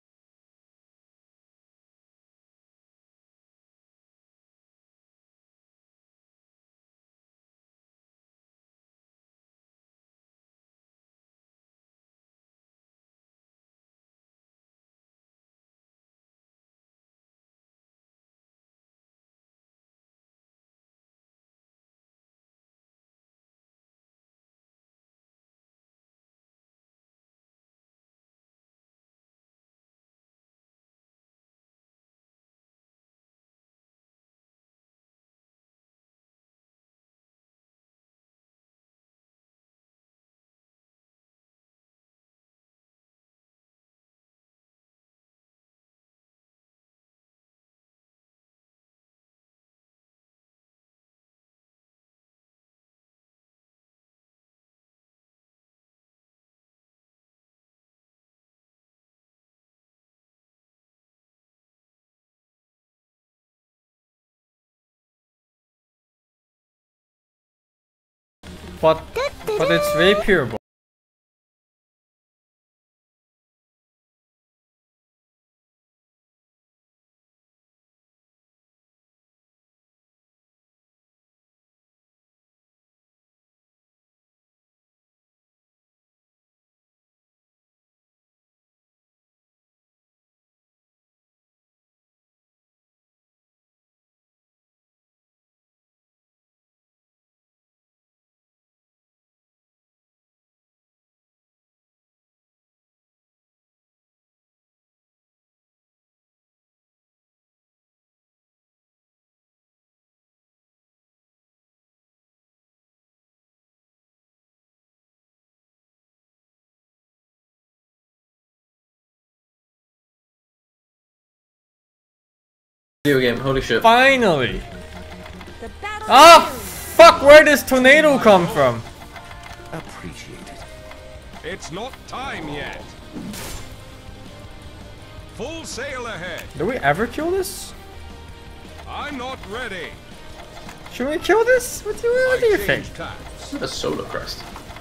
[SPEAKER 3] but it's rapier.
[SPEAKER 5] Video game, holy shit.
[SPEAKER 3] Finally!
[SPEAKER 6] The battle
[SPEAKER 3] Ah, fuck! Where does tornado come from?
[SPEAKER 4] It's not time yet. Full sail ahead.
[SPEAKER 3] Do we ever kill this?
[SPEAKER 4] I'm not ready.
[SPEAKER 3] Should we kill this? What do you think?
[SPEAKER 4] Change taps.
[SPEAKER 5] A solar crest.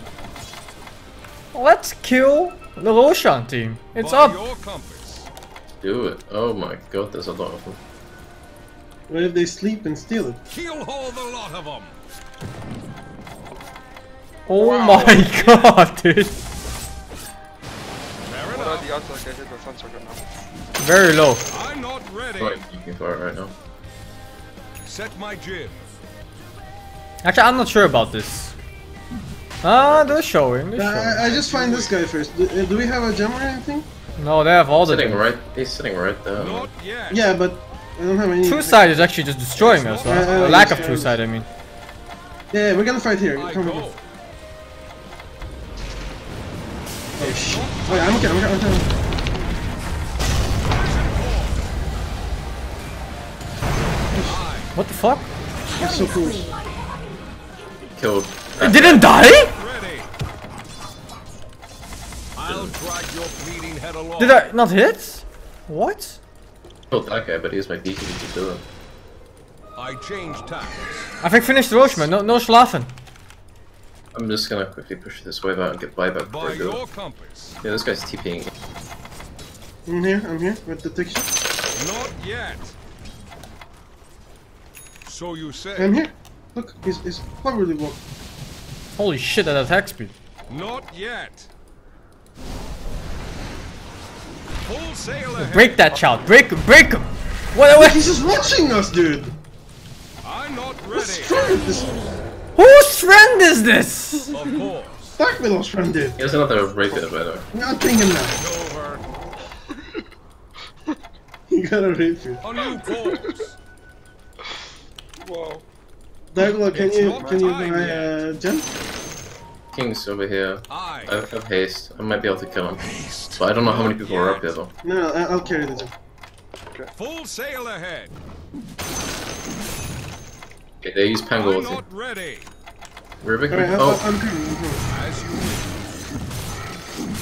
[SPEAKER 3] Let's kill the Roshan team. It's
[SPEAKER 4] By
[SPEAKER 3] up.
[SPEAKER 4] your compass.
[SPEAKER 5] Do it. Oh my god, there's a lot of them.
[SPEAKER 2] What if they sleep and steal it?
[SPEAKER 4] Keel-haul the lot of them.
[SPEAKER 3] Oh my god, dude.
[SPEAKER 4] Fair
[SPEAKER 1] What are
[SPEAKER 4] enough.
[SPEAKER 1] the odds I get hit with Thunder gun now?
[SPEAKER 3] Very low.
[SPEAKER 4] I'm not ready.
[SPEAKER 5] Quite looking for it right now.
[SPEAKER 4] Set my jib.
[SPEAKER 3] Actually, I'm not sure about this. Ah, they're showing. They're showing.
[SPEAKER 2] I just find this guy first. Do we have a gem or anything?
[SPEAKER 3] No, they have all the.
[SPEAKER 5] Sitting right, he's sitting right there.
[SPEAKER 4] Not yet.
[SPEAKER 2] Yeah, but I don't have any.
[SPEAKER 3] True side is actually just destroying us. Huh? Lack of true side, I mean.
[SPEAKER 2] Yeah, we're gonna fight here.
[SPEAKER 4] I
[SPEAKER 2] Come
[SPEAKER 4] go.
[SPEAKER 2] on. Oh shit. Oh yeah, I'm okay. I'm okay.
[SPEAKER 3] What the fuck?
[SPEAKER 2] That's so cool.
[SPEAKER 5] Killed.
[SPEAKER 3] It didn't die?
[SPEAKER 4] Ready. I'll drag your bleeding head along.
[SPEAKER 3] Did I not hit? What?
[SPEAKER 5] Killed that guy, but he was my beacon to kill him.
[SPEAKER 4] I change taps.
[SPEAKER 3] I think finished the Roachman. No schlafen.
[SPEAKER 5] I'm just gonna quickly push this wave out and get buyback before
[SPEAKER 4] By
[SPEAKER 5] I do
[SPEAKER 4] your
[SPEAKER 5] it.
[SPEAKER 4] compass.
[SPEAKER 5] Yeah, this guy's TPing.
[SPEAKER 2] I'm here with detection.
[SPEAKER 4] Not yet. So you say.
[SPEAKER 2] I'm here. Look, he's probably walking.
[SPEAKER 3] Holy shit, at attack speed.
[SPEAKER 4] Not yet. Full sail ahead.
[SPEAKER 3] Break that child. Break him. What?
[SPEAKER 2] He's just watching us, dude.
[SPEAKER 4] I'm not
[SPEAKER 2] What's
[SPEAKER 4] ready.
[SPEAKER 2] wrong with this?
[SPEAKER 3] Whose friend is this?
[SPEAKER 4] Of course.
[SPEAKER 2] Darkvillow's friend did.
[SPEAKER 5] He has another rapier, by the way.
[SPEAKER 2] We're not ping him now.
[SPEAKER 4] Over.
[SPEAKER 2] He got a rapier.
[SPEAKER 4] A new course.
[SPEAKER 1] Whoa.
[SPEAKER 2] Darkvillow, can
[SPEAKER 4] It's
[SPEAKER 2] you
[SPEAKER 4] not
[SPEAKER 2] buy
[SPEAKER 4] time
[SPEAKER 2] a gem?
[SPEAKER 5] King's over here.
[SPEAKER 4] I
[SPEAKER 5] I have haste. I might be able to kill him. But I don't know how many people are up here though.
[SPEAKER 2] No, I'll carry the gem.
[SPEAKER 4] full sail ahead.
[SPEAKER 5] Okay, they use Pango
[SPEAKER 4] I'm
[SPEAKER 5] ulti.
[SPEAKER 4] not ready.
[SPEAKER 5] Rubik?
[SPEAKER 2] Alright,
[SPEAKER 5] Oh,
[SPEAKER 2] I'm coming.
[SPEAKER 4] As you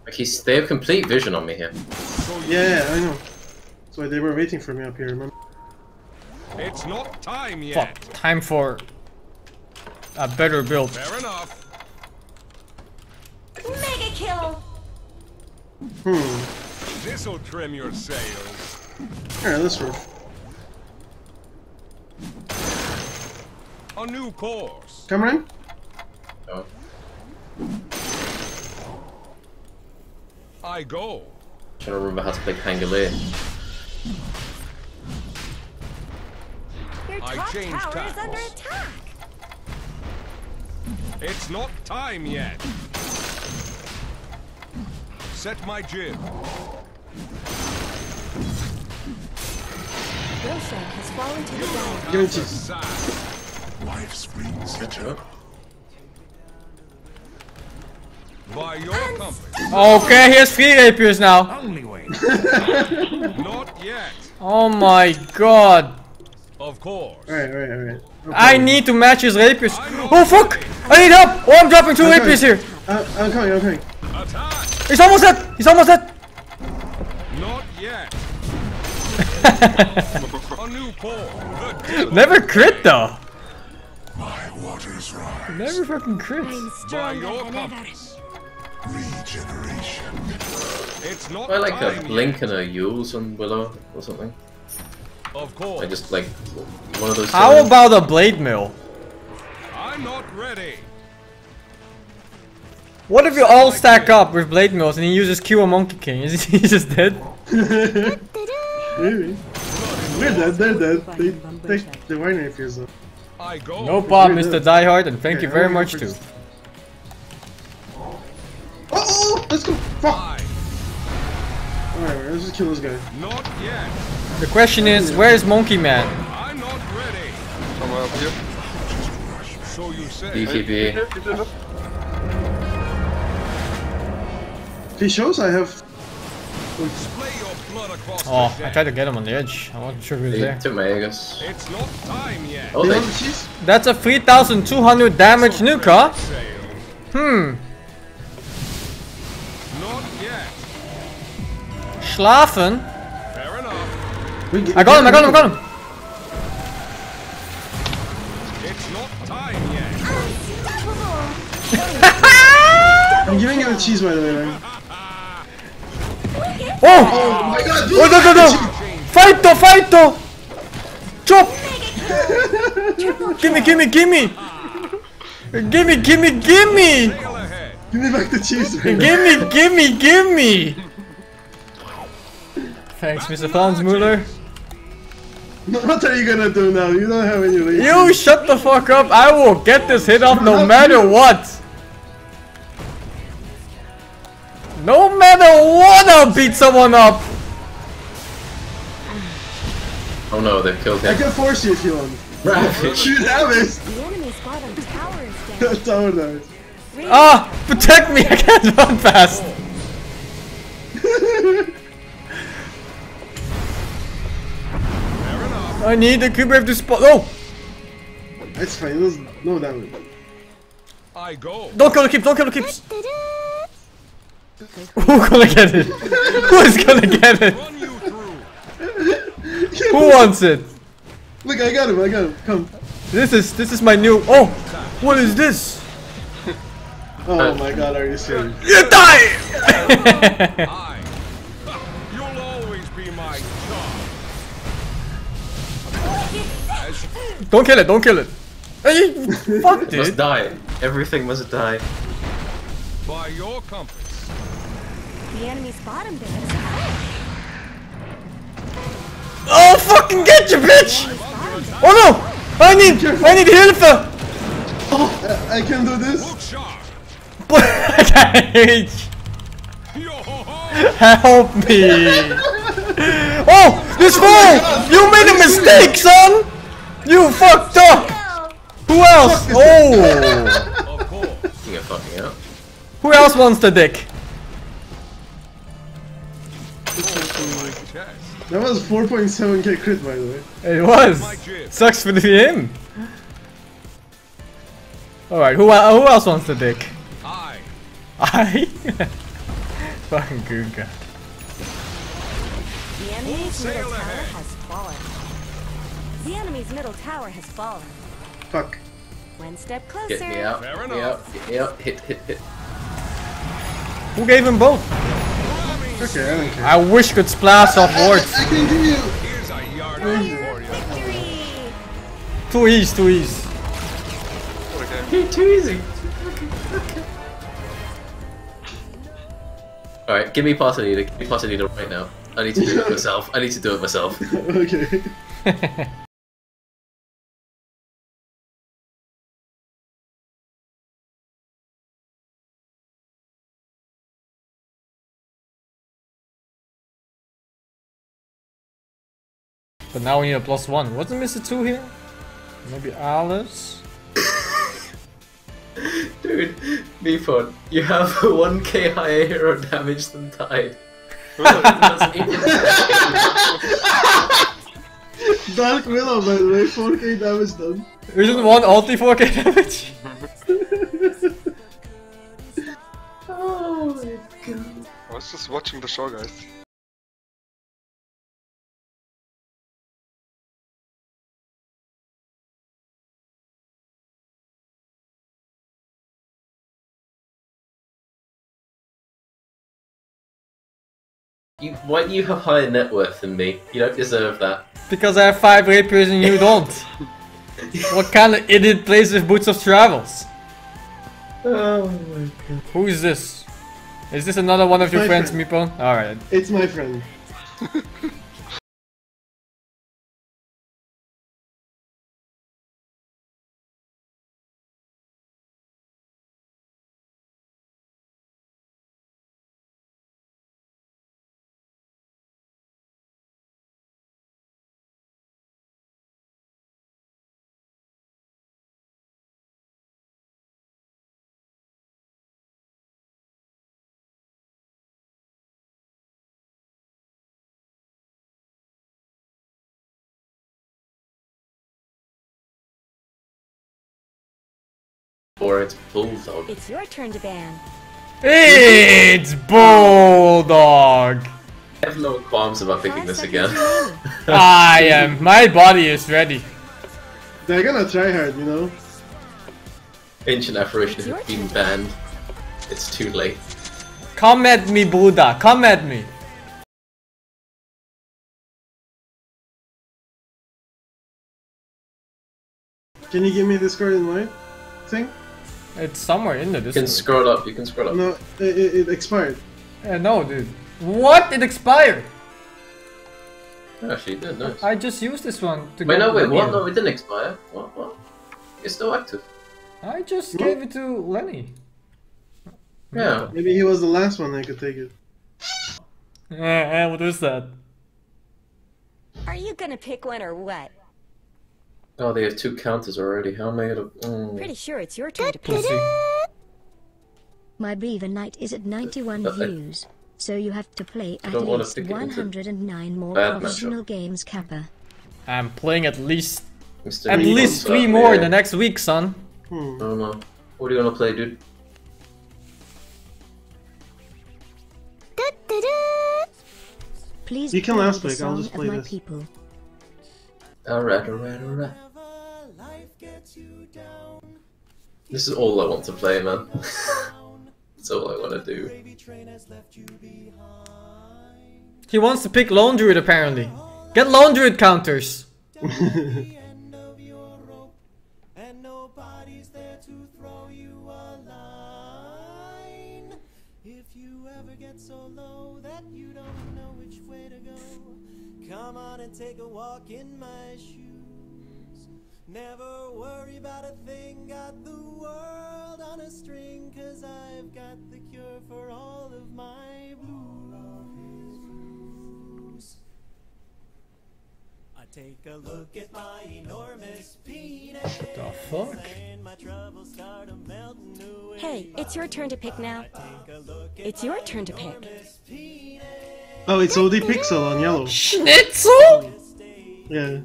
[SPEAKER 5] Like they have complete vision on me here.
[SPEAKER 2] Yeah, I know. That's why they were waiting for me up here, remember?
[SPEAKER 4] It's not time yet.
[SPEAKER 3] Fuck. Time for a better build.
[SPEAKER 4] Fair enough.
[SPEAKER 6] Mega kill.
[SPEAKER 4] This'll trim your sails.
[SPEAKER 2] Alright, let's roll.
[SPEAKER 4] A new course.
[SPEAKER 2] Cameron?
[SPEAKER 5] Oh.
[SPEAKER 4] I go.
[SPEAKER 5] Trying to remember how to play Pangolin.
[SPEAKER 6] Your
[SPEAKER 4] I
[SPEAKER 6] top
[SPEAKER 4] changed
[SPEAKER 6] tower is
[SPEAKER 4] tackles.
[SPEAKER 6] under attack.
[SPEAKER 4] It's not time yet. Set my jib.
[SPEAKER 6] Roshan has fallen to the ground.
[SPEAKER 2] Give it to you.
[SPEAKER 5] Sure.
[SPEAKER 4] By your compass.
[SPEAKER 3] Okay, here's 3 rapiers now.
[SPEAKER 4] Not yet.
[SPEAKER 3] Oh my god.
[SPEAKER 4] Of course.
[SPEAKER 2] Alright.
[SPEAKER 3] I need to match his rapiers. Oh fuck! I need help! Oh, I'm dropping 2 rapiers here.
[SPEAKER 2] I'm coming.
[SPEAKER 4] Attack.
[SPEAKER 3] He's almost dead. He's almost dead.
[SPEAKER 4] Not yet. A new core.
[SPEAKER 3] Never crit though.
[SPEAKER 7] My waters rise.
[SPEAKER 3] Never fucking crit.
[SPEAKER 6] I'm
[SPEAKER 4] By
[SPEAKER 6] stronger
[SPEAKER 4] your
[SPEAKER 6] than ever.
[SPEAKER 4] compass.
[SPEAKER 7] Regeneration.
[SPEAKER 4] It's not
[SPEAKER 5] I like a
[SPEAKER 4] time
[SPEAKER 5] Blink
[SPEAKER 4] yet.
[SPEAKER 5] and a Yules on Willow or something.
[SPEAKER 4] Of course.
[SPEAKER 5] I just like one of those.
[SPEAKER 3] How
[SPEAKER 5] things.
[SPEAKER 3] about a blade mill?
[SPEAKER 4] I'm not ready.
[SPEAKER 3] What if you all stack up with blade mills and he uses Q on Monkey King? Is he just dead?
[SPEAKER 2] Maybe. They're dead. They take the wine rapiers though.
[SPEAKER 4] I go.
[SPEAKER 3] No problem,
[SPEAKER 2] Really
[SPEAKER 3] Mr.
[SPEAKER 2] good.
[SPEAKER 3] Diehard, and thank
[SPEAKER 2] Okay,
[SPEAKER 3] you very
[SPEAKER 2] I'm gonna
[SPEAKER 3] much
[SPEAKER 2] go
[SPEAKER 3] too.
[SPEAKER 2] first. Oh! Let's go! Fuck!
[SPEAKER 4] I.
[SPEAKER 2] Alright, let's just kill this guy.
[SPEAKER 4] Not yet.
[SPEAKER 3] The question is, where is Monkey Man?
[SPEAKER 4] I'm not ready.
[SPEAKER 1] Somewhere up here.
[SPEAKER 4] So you say.
[SPEAKER 5] BKB.
[SPEAKER 2] If he shows, I have.
[SPEAKER 4] Splay your blood across
[SPEAKER 3] Oh,
[SPEAKER 4] the
[SPEAKER 3] I tried to get him on the edge. I wasn't sure he was
[SPEAKER 5] They
[SPEAKER 3] there.
[SPEAKER 5] took my Aegis.
[SPEAKER 4] It's not time yet.
[SPEAKER 5] Oh,
[SPEAKER 2] You
[SPEAKER 5] they.
[SPEAKER 2] know the cheese?
[SPEAKER 3] That's a 3,200 damage nuke, huh?
[SPEAKER 4] Not yet.
[SPEAKER 3] Schlafen?
[SPEAKER 4] Fair enough.
[SPEAKER 3] I got him!
[SPEAKER 4] It's not time yet.
[SPEAKER 6] Unstoppable.
[SPEAKER 2] I'm giving you the cheese by the way, man.
[SPEAKER 3] Oh!
[SPEAKER 2] Oh my god, dude!
[SPEAKER 3] Oh, no! Fight though! Chop! Gimme!
[SPEAKER 4] Sail ahead.
[SPEAKER 2] Give me back the cheese, man.
[SPEAKER 3] Gimme! Thanks, Mr. Franzmuller.
[SPEAKER 2] What are you gonna do now? You don't have any reason.
[SPEAKER 3] You shut the fuck up! I will get this hit off no matter what! No matter what, I'll beat someone up!
[SPEAKER 5] Oh no, they've killed
[SPEAKER 2] I
[SPEAKER 5] him.
[SPEAKER 2] can force you if you want.
[SPEAKER 5] Ravage.
[SPEAKER 2] You have it!
[SPEAKER 6] The enemy's bottom tower is down.
[SPEAKER 2] Tower dies.
[SPEAKER 3] Ah! Protect me! I can't run fast! I need the cube wave to spot. Oh!
[SPEAKER 2] That's fine, it was no damage.
[SPEAKER 4] I go.
[SPEAKER 3] Don't kill the keeps! Who's gonna get it? Who is gonna get it?
[SPEAKER 4] Run you through.
[SPEAKER 3] Who wants it?
[SPEAKER 2] Look, I got him, come.
[SPEAKER 3] This is my new. Oh! What is this?
[SPEAKER 2] Oh my god, are you serious?
[SPEAKER 3] You die!
[SPEAKER 4] I. You'll always be my job.
[SPEAKER 3] Don't kill it! Hey, fuck
[SPEAKER 5] Must
[SPEAKER 3] dude!
[SPEAKER 5] die. Everything must die.
[SPEAKER 4] By your compass.
[SPEAKER 6] The enemy's bottom barracks are full.
[SPEAKER 3] Oh, fucking get you, bitch! Oh no! I need Hilfe!
[SPEAKER 2] I can do this.
[SPEAKER 4] Look sharp.
[SPEAKER 3] I can't reach.
[SPEAKER 4] Yo ho ho.
[SPEAKER 3] Help me! Oh, this fool! You made a mistake, son! You fucked up! Who else? Oh!
[SPEAKER 4] Of course.
[SPEAKER 5] You get fucking up.
[SPEAKER 3] Who else wants the dick?
[SPEAKER 4] Chest.
[SPEAKER 2] That was 4.7k crit by the way.
[SPEAKER 3] It was. Sucks for him. Alright, who else wants the dick?
[SPEAKER 4] I.
[SPEAKER 3] I? Fucking Kunkka.
[SPEAKER 6] The enemy's
[SPEAKER 4] Sail
[SPEAKER 6] middle tower
[SPEAKER 4] ahead.
[SPEAKER 6] has fallen. The enemy's middle tower has fallen.
[SPEAKER 2] Fuck.
[SPEAKER 6] One step closer.
[SPEAKER 5] Get me out.
[SPEAKER 4] Fair
[SPEAKER 5] Get me
[SPEAKER 4] enough.
[SPEAKER 5] out. Get me out. Hit.
[SPEAKER 3] Who gave him both?
[SPEAKER 2] Okay, I don't care.
[SPEAKER 3] I wish could splash off wards.
[SPEAKER 2] I can do you!
[SPEAKER 4] Here's a yard for you.
[SPEAKER 6] Victory!
[SPEAKER 3] Too easy, too easy.
[SPEAKER 1] What a game.
[SPEAKER 5] Too easy. Alright, give me Pasadena. Give me Pasadena right now. I need to do it myself. I need to do it myself.
[SPEAKER 2] Okay.
[SPEAKER 3] But now we need a +1. Wasn't Mr. 2 here? Maybe Alice?
[SPEAKER 5] Dude, Mephone, you have 1k higher hero damage than Tide.
[SPEAKER 2] Dark Willow, by the way, 4k damage done.
[SPEAKER 3] Isn't one ulti 4k damage?
[SPEAKER 5] Oh my god.
[SPEAKER 1] I was just watching the show, guys.
[SPEAKER 5] Why do you have higher net worth than me? You don't deserve that.
[SPEAKER 3] Because I have 5 rapiers and you don't. What kind of idiot plays with Boots of Travels?
[SPEAKER 5] Oh my god.
[SPEAKER 3] Who is this? Is this another one of your
[SPEAKER 2] My
[SPEAKER 3] friends,
[SPEAKER 2] friend.
[SPEAKER 3] Meepo? Alright.
[SPEAKER 2] It's my friend.
[SPEAKER 5] Or it's Bulldog.
[SPEAKER 6] It's your turn to ban.
[SPEAKER 3] It's Bulldog!
[SPEAKER 5] I have no qualms about picking
[SPEAKER 6] 5
[SPEAKER 5] this
[SPEAKER 6] seconds
[SPEAKER 5] again.
[SPEAKER 6] remaining.
[SPEAKER 3] I am. My body is ready.
[SPEAKER 2] They're gonna try hard, you know?
[SPEAKER 5] Ancient Apparition
[SPEAKER 6] It's your
[SPEAKER 5] has been
[SPEAKER 6] turn.
[SPEAKER 5] banned. It's too late.
[SPEAKER 3] Come at me, Buddha. Come at me.
[SPEAKER 2] Can you give me the Discord invite thing?
[SPEAKER 3] It's somewhere in the
[SPEAKER 5] You can
[SPEAKER 3] Discord.
[SPEAKER 5] scroll up, you can scroll up.
[SPEAKER 2] No, it expired.
[SPEAKER 3] No, dude. What? It expired.
[SPEAKER 5] Actually, it did, nice.
[SPEAKER 3] I just used this one to
[SPEAKER 5] Wait,
[SPEAKER 3] get
[SPEAKER 5] no, wait, what?
[SPEAKER 3] Lenny.
[SPEAKER 5] No, it didn't expire. What? It's still active.
[SPEAKER 3] I just
[SPEAKER 2] No.
[SPEAKER 3] gave it to Lenny.
[SPEAKER 5] Yeah.
[SPEAKER 2] Maybe he was the last one that could take it.
[SPEAKER 3] What was that?
[SPEAKER 6] Are you gonna pick one or what?
[SPEAKER 5] Oh, they have 2 counters already. How am I gonna...
[SPEAKER 6] Pretty sure it's your turn to pick.
[SPEAKER 3] Pussy.
[SPEAKER 8] My Beaver Knight is at 91
[SPEAKER 5] Okay.
[SPEAKER 8] views, so you have to play at
[SPEAKER 5] don't wanna
[SPEAKER 8] least
[SPEAKER 5] pick it into
[SPEAKER 8] 109 more
[SPEAKER 5] bad
[SPEAKER 8] professional
[SPEAKER 5] matchup.
[SPEAKER 8] games, Kappa.
[SPEAKER 3] I'm playing at least
[SPEAKER 5] Mr.
[SPEAKER 3] at
[SPEAKER 5] Meat
[SPEAKER 3] least
[SPEAKER 5] wants
[SPEAKER 3] 3
[SPEAKER 5] that,
[SPEAKER 3] more
[SPEAKER 5] yeah.
[SPEAKER 3] in the next week, son.
[SPEAKER 5] I don't know. What are you gonna play, dude?
[SPEAKER 8] Please
[SPEAKER 2] You can
[SPEAKER 8] play
[SPEAKER 2] last
[SPEAKER 8] the
[SPEAKER 2] week, I'll
[SPEAKER 8] song
[SPEAKER 2] just
[SPEAKER 8] of
[SPEAKER 2] play
[SPEAKER 8] my
[SPEAKER 2] this.
[SPEAKER 8] people.
[SPEAKER 5] Alright. This is all I want to play, man. That's all I want to do.
[SPEAKER 3] He wants to pick Lone Druid apparently. Get Lone Druid counters.
[SPEAKER 9] Come on and take a walk in my shoes. Never worry about a thing. Got the world on a string. 'Cause I've got the cure for all of my blues. I take a look at my enormous penis.
[SPEAKER 3] What the fuck?
[SPEAKER 9] And my troubles start melting away.
[SPEAKER 6] Hey, it's your turn to pick now. It's your turn to pick.
[SPEAKER 2] Oh, it's OD Pixel on yellow.
[SPEAKER 3] Schnitzel?
[SPEAKER 2] Yeah.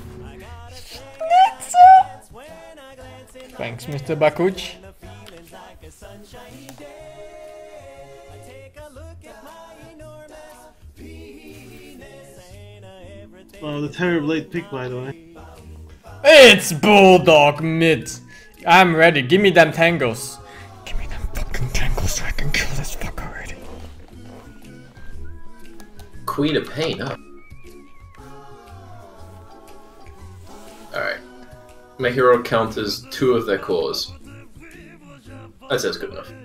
[SPEAKER 3] Thanks, Mr. Bakuch.
[SPEAKER 9] I take a look
[SPEAKER 2] Oh, the Terrorblade pick, by the way.
[SPEAKER 3] It's Bulldog mid. I'm ready. Give me them tangos. Give me them fucking tangos so I can kill this fuck already.
[SPEAKER 5] Queen of Pain, huh? Alright. My hero counters 2 of their cores. That sounds good enough.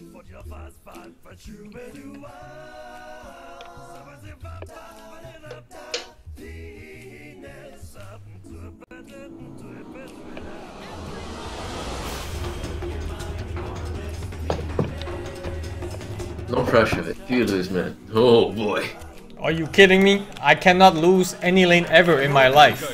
[SPEAKER 5] No pressure. If you lose, man. Oh boy.
[SPEAKER 3] Are you kidding me? I cannot lose any lane ever in my life.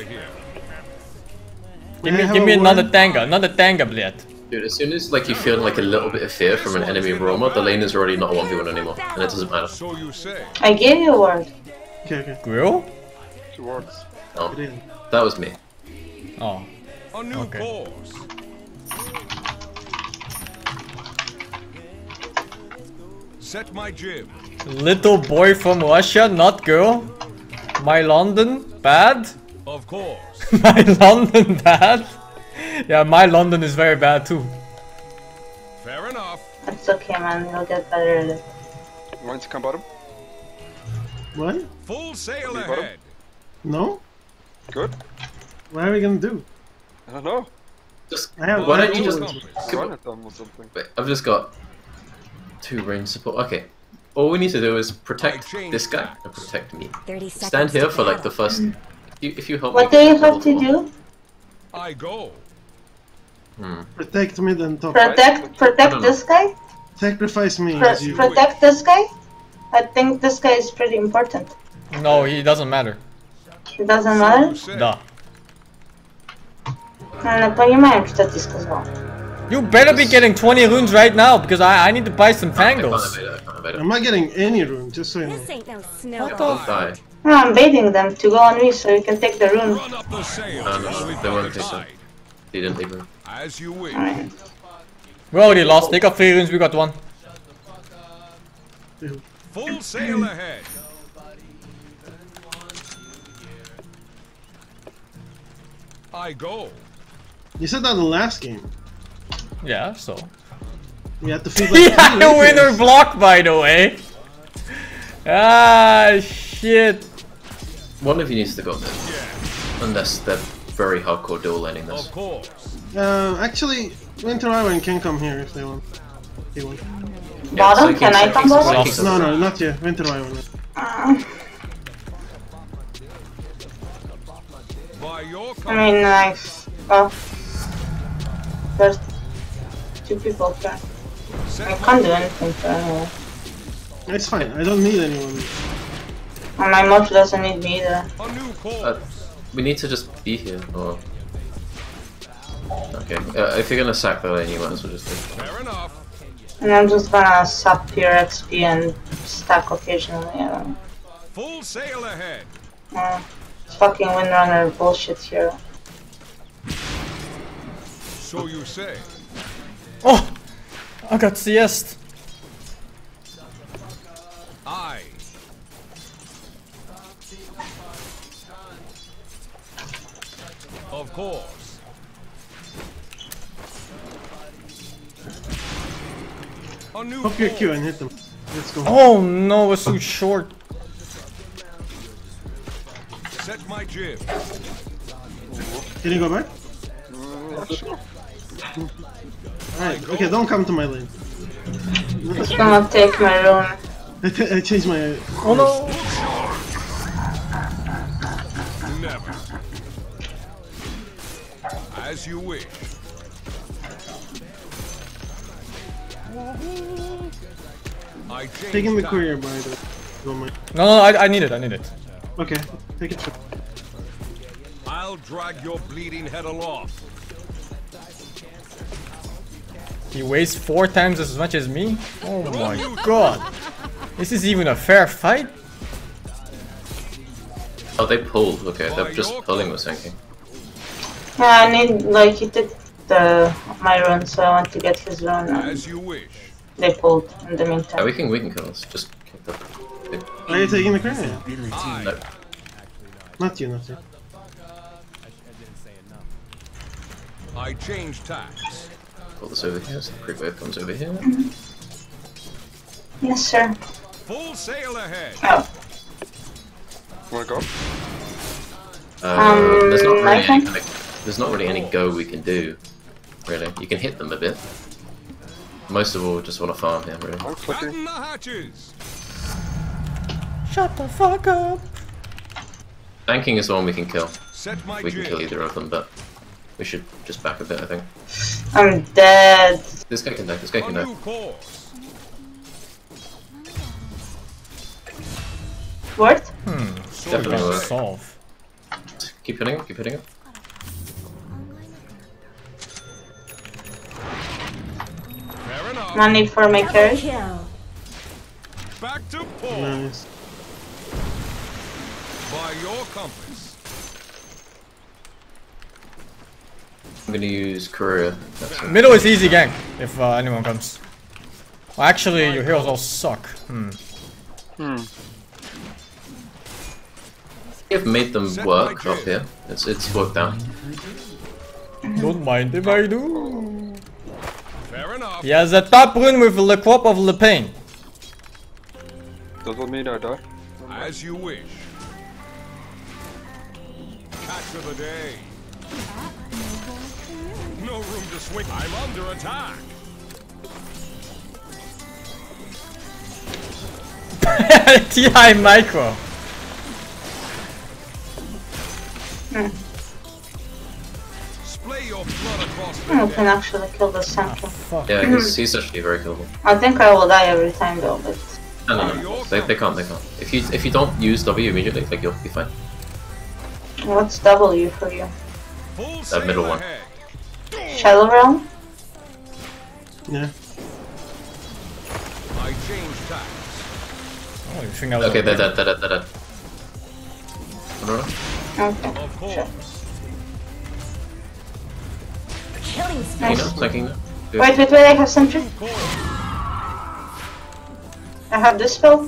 [SPEAKER 3] Give me another tanga, bled.
[SPEAKER 5] Dude, as soon as like you feel like a little bit of fear from an enemy roamer, the lane is already not a 1v1 anymore, and it doesn't matter.
[SPEAKER 4] So you say.
[SPEAKER 10] I gave you a word.
[SPEAKER 2] Okay.
[SPEAKER 3] Grill?
[SPEAKER 1] 2 words.
[SPEAKER 5] Oh, that was me.
[SPEAKER 3] Oh.
[SPEAKER 4] A new course. Set my jib.
[SPEAKER 3] Little boy from Russia, not girl. My London, bad.
[SPEAKER 4] Of course.
[SPEAKER 3] My London, bad. Yeah, my London is very bad too.
[SPEAKER 4] Fair enough.
[SPEAKER 10] It's okay, man. You'll get better at it.
[SPEAKER 1] You want to come bottom?
[SPEAKER 2] What?
[SPEAKER 4] Full sail
[SPEAKER 1] Leave bottom.
[SPEAKER 4] ahead.
[SPEAKER 2] No?
[SPEAKER 1] Good.
[SPEAKER 2] What are we gonna do?
[SPEAKER 1] I don't know.
[SPEAKER 5] Just
[SPEAKER 2] I have
[SPEAKER 5] why don't you
[SPEAKER 2] two
[SPEAKER 5] just
[SPEAKER 2] words.
[SPEAKER 1] Run at them or something.
[SPEAKER 5] Wait, I've just got 2 range support. Okay. All we need to do is protect this guy and protect me.
[SPEAKER 8] 30 seconds.
[SPEAKER 5] Stand here
[SPEAKER 8] to
[SPEAKER 5] for like
[SPEAKER 8] battle.
[SPEAKER 5] the first. If you help
[SPEAKER 10] What
[SPEAKER 5] me.
[SPEAKER 10] do you have to do?
[SPEAKER 4] I go.
[SPEAKER 2] Protect mid and top.
[SPEAKER 10] Protect this guy?
[SPEAKER 2] Sacrifice me as you.
[SPEAKER 10] Protect this guy? I think this guy is pretty important.
[SPEAKER 3] No, he doesn't matter.
[SPEAKER 10] It doesn't matter?
[SPEAKER 3] Да.
[SPEAKER 10] Не понимаем, что ты сказал.
[SPEAKER 3] You better be getting 20 runes right now because I need to buy some tangos.
[SPEAKER 2] I'm not getting any rune, just so you know.
[SPEAKER 8] This ain't no snow.
[SPEAKER 3] What the
[SPEAKER 5] Die.
[SPEAKER 10] No, I'm baiting them to go on me so you can take the rune.
[SPEAKER 4] Run up the sail.
[SPEAKER 5] No, they won't take them. They didn't leave me.
[SPEAKER 4] As you wish.
[SPEAKER 10] Alright.
[SPEAKER 3] We already lost. They got 3 runes, we got 1.
[SPEAKER 4] Full sail ahead. I go.
[SPEAKER 2] You said that in the last game.
[SPEAKER 3] Yeah, so.
[SPEAKER 2] You had to feed like
[SPEAKER 3] Yeah,
[SPEAKER 2] 3
[SPEAKER 3] winner
[SPEAKER 2] rapiers.
[SPEAKER 3] block by the way. Ah, shit.
[SPEAKER 5] One of you needs to go there. Unless they're very hardcore dual laning this.
[SPEAKER 4] Of course.
[SPEAKER 2] Actually, Winter Island can come here if they want. They want.
[SPEAKER 10] Bottom? Can I come bottom?
[SPEAKER 2] No, not yet. Winter Island.
[SPEAKER 4] By your
[SPEAKER 10] I mean, well, there's 2 people there. I can't do anything for anyone.
[SPEAKER 2] It's fine. I don't need anyone.
[SPEAKER 10] And my mob doesn't need me either.
[SPEAKER 4] a new course.
[SPEAKER 5] We need to just be here, or... Okay, if you're gonna sack the lane, you might as well just do it.
[SPEAKER 4] Fair enough.
[SPEAKER 10] And I'm just gonna sap pure XP and stack occasionally, I don't know.
[SPEAKER 4] Full sail ahead.
[SPEAKER 10] It's fucking windrunner bullshit here.
[SPEAKER 4] So you say.
[SPEAKER 3] Oh! I got CS.
[SPEAKER 4] I. Of course. A new
[SPEAKER 2] Pop your
[SPEAKER 4] course.
[SPEAKER 2] Q and hit them. Let's go.
[SPEAKER 3] Oh no, it's too short.
[SPEAKER 4] Set my jib.
[SPEAKER 2] Can you go back? Alright, okay, don't come to my lane.
[SPEAKER 10] It's gonna take my rune.
[SPEAKER 2] I changed my...
[SPEAKER 3] Oh no!
[SPEAKER 4] Never. As you wish. I change
[SPEAKER 2] Taking the
[SPEAKER 4] time.
[SPEAKER 2] courier by the... Go my...
[SPEAKER 3] No, I need it, I need it.
[SPEAKER 2] Okay, take it.
[SPEAKER 4] I'll drag your bleeding head aloft.
[SPEAKER 3] He weighs 4 times as much as me? Oh my god. This is even a fair fight?
[SPEAKER 5] Oh, they pulled. Okay, they're just pulling with sinking.
[SPEAKER 10] Yeah, I need, like, he took my rune, so I want to get his rune.
[SPEAKER 4] As you wish.
[SPEAKER 10] They pulled in the
[SPEAKER 5] Yeah,
[SPEAKER 10] meantime.
[SPEAKER 5] we can kill us. Just
[SPEAKER 2] Are you taking the crown?
[SPEAKER 5] No.
[SPEAKER 2] Not you, not you.
[SPEAKER 4] I change tacks.
[SPEAKER 5] Pull this over here, so the quick wave comes over here.
[SPEAKER 10] Yes, sir.
[SPEAKER 4] Full sail ahead.
[SPEAKER 10] Oh.
[SPEAKER 1] Wanna go?
[SPEAKER 5] There's not really any go we can do. Really, you can hit them a bit. Most of all, we just want to farm here, really.
[SPEAKER 1] I'm clicking.
[SPEAKER 4] Fasten the hatches.
[SPEAKER 3] Shut the fuck up.
[SPEAKER 5] Banking is the one we can kill.
[SPEAKER 4] Set my
[SPEAKER 5] We can
[SPEAKER 4] jib.
[SPEAKER 5] kill either of them, but we should just back a bit, I think.
[SPEAKER 10] I'm dead.
[SPEAKER 5] This guy can die, this guy
[SPEAKER 4] A
[SPEAKER 5] can die.
[SPEAKER 4] new course.
[SPEAKER 10] What?
[SPEAKER 5] Definitely work.
[SPEAKER 3] Solve.
[SPEAKER 5] Keep hitting him, keep hitting him.
[SPEAKER 4] Fair enough.
[SPEAKER 10] Money for my carry.
[SPEAKER 6] Kill.
[SPEAKER 4] Back to port.
[SPEAKER 2] Nice.
[SPEAKER 4] By your compass.
[SPEAKER 5] I'm gonna use Courier. That's it.
[SPEAKER 3] Middle is easy gang, if anyone comes. Well, actually, your heroes all suck.
[SPEAKER 5] We've made them work up here. It's worked out.
[SPEAKER 3] Don't mind if I do.
[SPEAKER 4] Fair enough.
[SPEAKER 3] He has a top rune with Le Crop of Le Pain.
[SPEAKER 1] Doesn't mean I die.
[SPEAKER 4] As you wish. Catch of the day. No room to swing. I'm under attack.
[SPEAKER 3] TI Micro.
[SPEAKER 4] Splay your blood across the
[SPEAKER 10] I can
[SPEAKER 4] deck.
[SPEAKER 10] actually kill the center.
[SPEAKER 5] Yeah, he's actually very killable.
[SPEAKER 10] I think I will die every time though, but
[SPEAKER 5] No. They can't. If you don't use W immediately, like you'll be fine.
[SPEAKER 10] what's W for you?
[SPEAKER 4] Full
[SPEAKER 5] That middle
[SPEAKER 4] sail
[SPEAKER 5] one.
[SPEAKER 4] ahead.
[SPEAKER 10] Shadow Realm?
[SPEAKER 2] Yeah.
[SPEAKER 4] I change tacks.
[SPEAKER 3] Oh, you think I was
[SPEAKER 5] Okay, they're dead. No.
[SPEAKER 10] Okay.
[SPEAKER 4] Of course.
[SPEAKER 6] Killing
[SPEAKER 5] You know,
[SPEAKER 6] spree.
[SPEAKER 5] thinking.
[SPEAKER 10] Wait, I have sentry. I have this spell.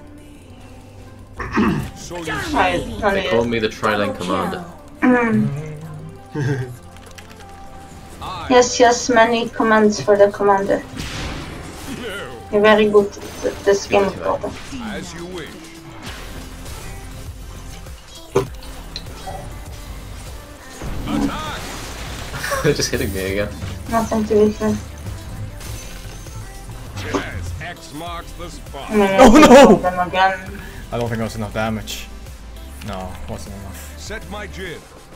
[SPEAKER 4] So you
[SPEAKER 10] I don't
[SPEAKER 5] They
[SPEAKER 10] need
[SPEAKER 5] call
[SPEAKER 10] it.
[SPEAKER 5] me the Tri-Lane Commander.
[SPEAKER 10] Yes, many commands for the commander.
[SPEAKER 4] know.
[SPEAKER 10] You're very good at this game of Dota.
[SPEAKER 4] As you wish. Attack!
[SPEAKER 5] They're just hitting me again.
[SPEAKER 10] Nothing to be fair.
[SPEAKER 4] Yes, X marks the spot.
[SPEAKER 10] I mean,
[SPEAKER 3] Oh, no!
[SPEAKER 10] them again.
[SPEAKER 3] I don't think it was enough damage. No, wasn't enough.
[SPEAKER 4] Set my jib.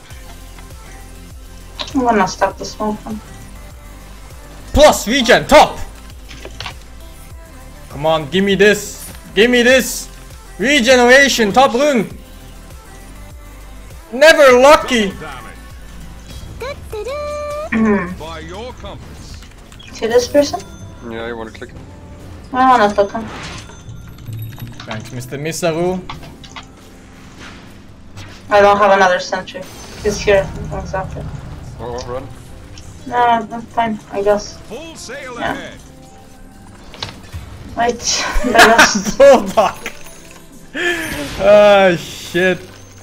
[SPEAKER 10] I'm gonna stop the smoke one.
[SPEAKER 3] Plus regen top. Come on, give me this. Give me this. Regeneration top rune. Never lucky.
[SPEAKER 4] Damage. By your compass.
[SPEAKER 10] See this person?
[SPEAKER 1] Yeah, you wanna click?
[SPEAKER 10] I wanna click him.
[SPEAKER 3] Thanks, Mr. Misaru.
[SPEAKER 10] I don't have another sentry. He's here. Exactly.
[SPEAKER 1] Oh, run.
[SPEAKER 10] No, I'm fine, I guess.
[SPEAKER 4] Full sail
[SPEAKER 10] Yeah.
[SPEAKER 4] ahead.
[SPEAKER 10] Wait, I guess.
[SPEAKER 3] Bulldog. Ah, shit.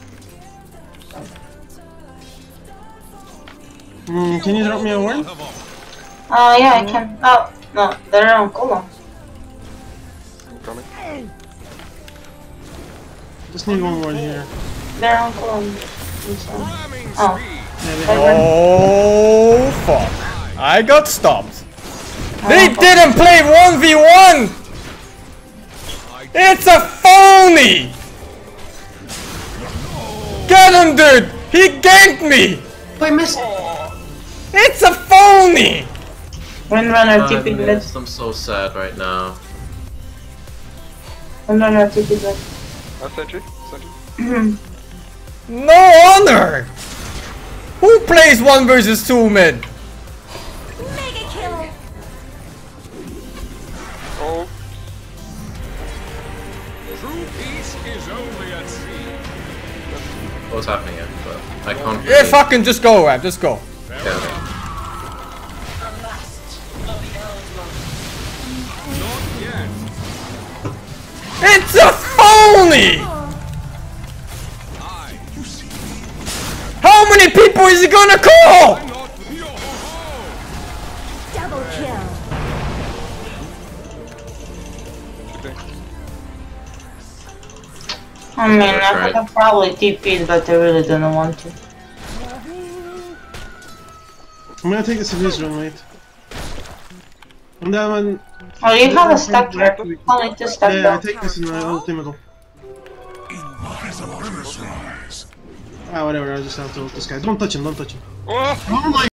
[SPEAKER 2] Can you drop me a worm?
[SPEAKER 10] Yeah, I can. Oh, no, they're on cooldown.
[SPEAKER 1] I'm coming.
[SPEAKER 2] Just need one more here.
[SPEAKER 10] They're on cooldown.
[SPEAKER 4] Ramming
[SPEAKER 10] Oh.
[SPEAKER 4] speed.
[SPEAKER 3] Oh, fuck. I got stopped. They didn't play 1v1! It's a phony! Get him, dude! He ganked me!
[SPEAKER 5] I missed.
[SPEAKER 3] It's a phony!
[SPEAKER 10] Windrunner
[SPEAKER 5] I
[SPEAKER 10] TP mid.
[SPEAKER 5] missed. I'm so sad right now.
[SPEAKER 10] Windrunner TP mid.
[SPEAKER 1] Sentry? Sentry?
[SPEAKER 3] No honor! Who plays 1 versus 2 mid?
[SPEAKER 6] Mega kill.
[SPEAKER 1] Oh,
[SPEAKER 4] True peace is only at sea.
[SPEAKER 5] What's happening here? But I can't.
[SPEAKER 3] Yeah, fucking just go, Rap, just go.
[SPEAKER 5] Yeah.
[SPEAKER 4] Not yet.
[SPEAKER 3] It's a phony! How many people is he gonna call?
[SPEAKER 6] Double kill.
[SPEAKER 10] I mean, I could have probably TP'd, but I really didn't want to.
[SPEAKER 2] I'm gonna take this illusion, mate. And that one...
[SPEAKER 10] Oh, you have a stack here. Only 2 stack
[SPEAKER 2] Yeah, I take this in my ultimate. Ah, whatever, I just have to ult this guy. Don't touch him, don't touch him.
[SPEAKER 1] Oh!
[SPEAKER 2] Oh my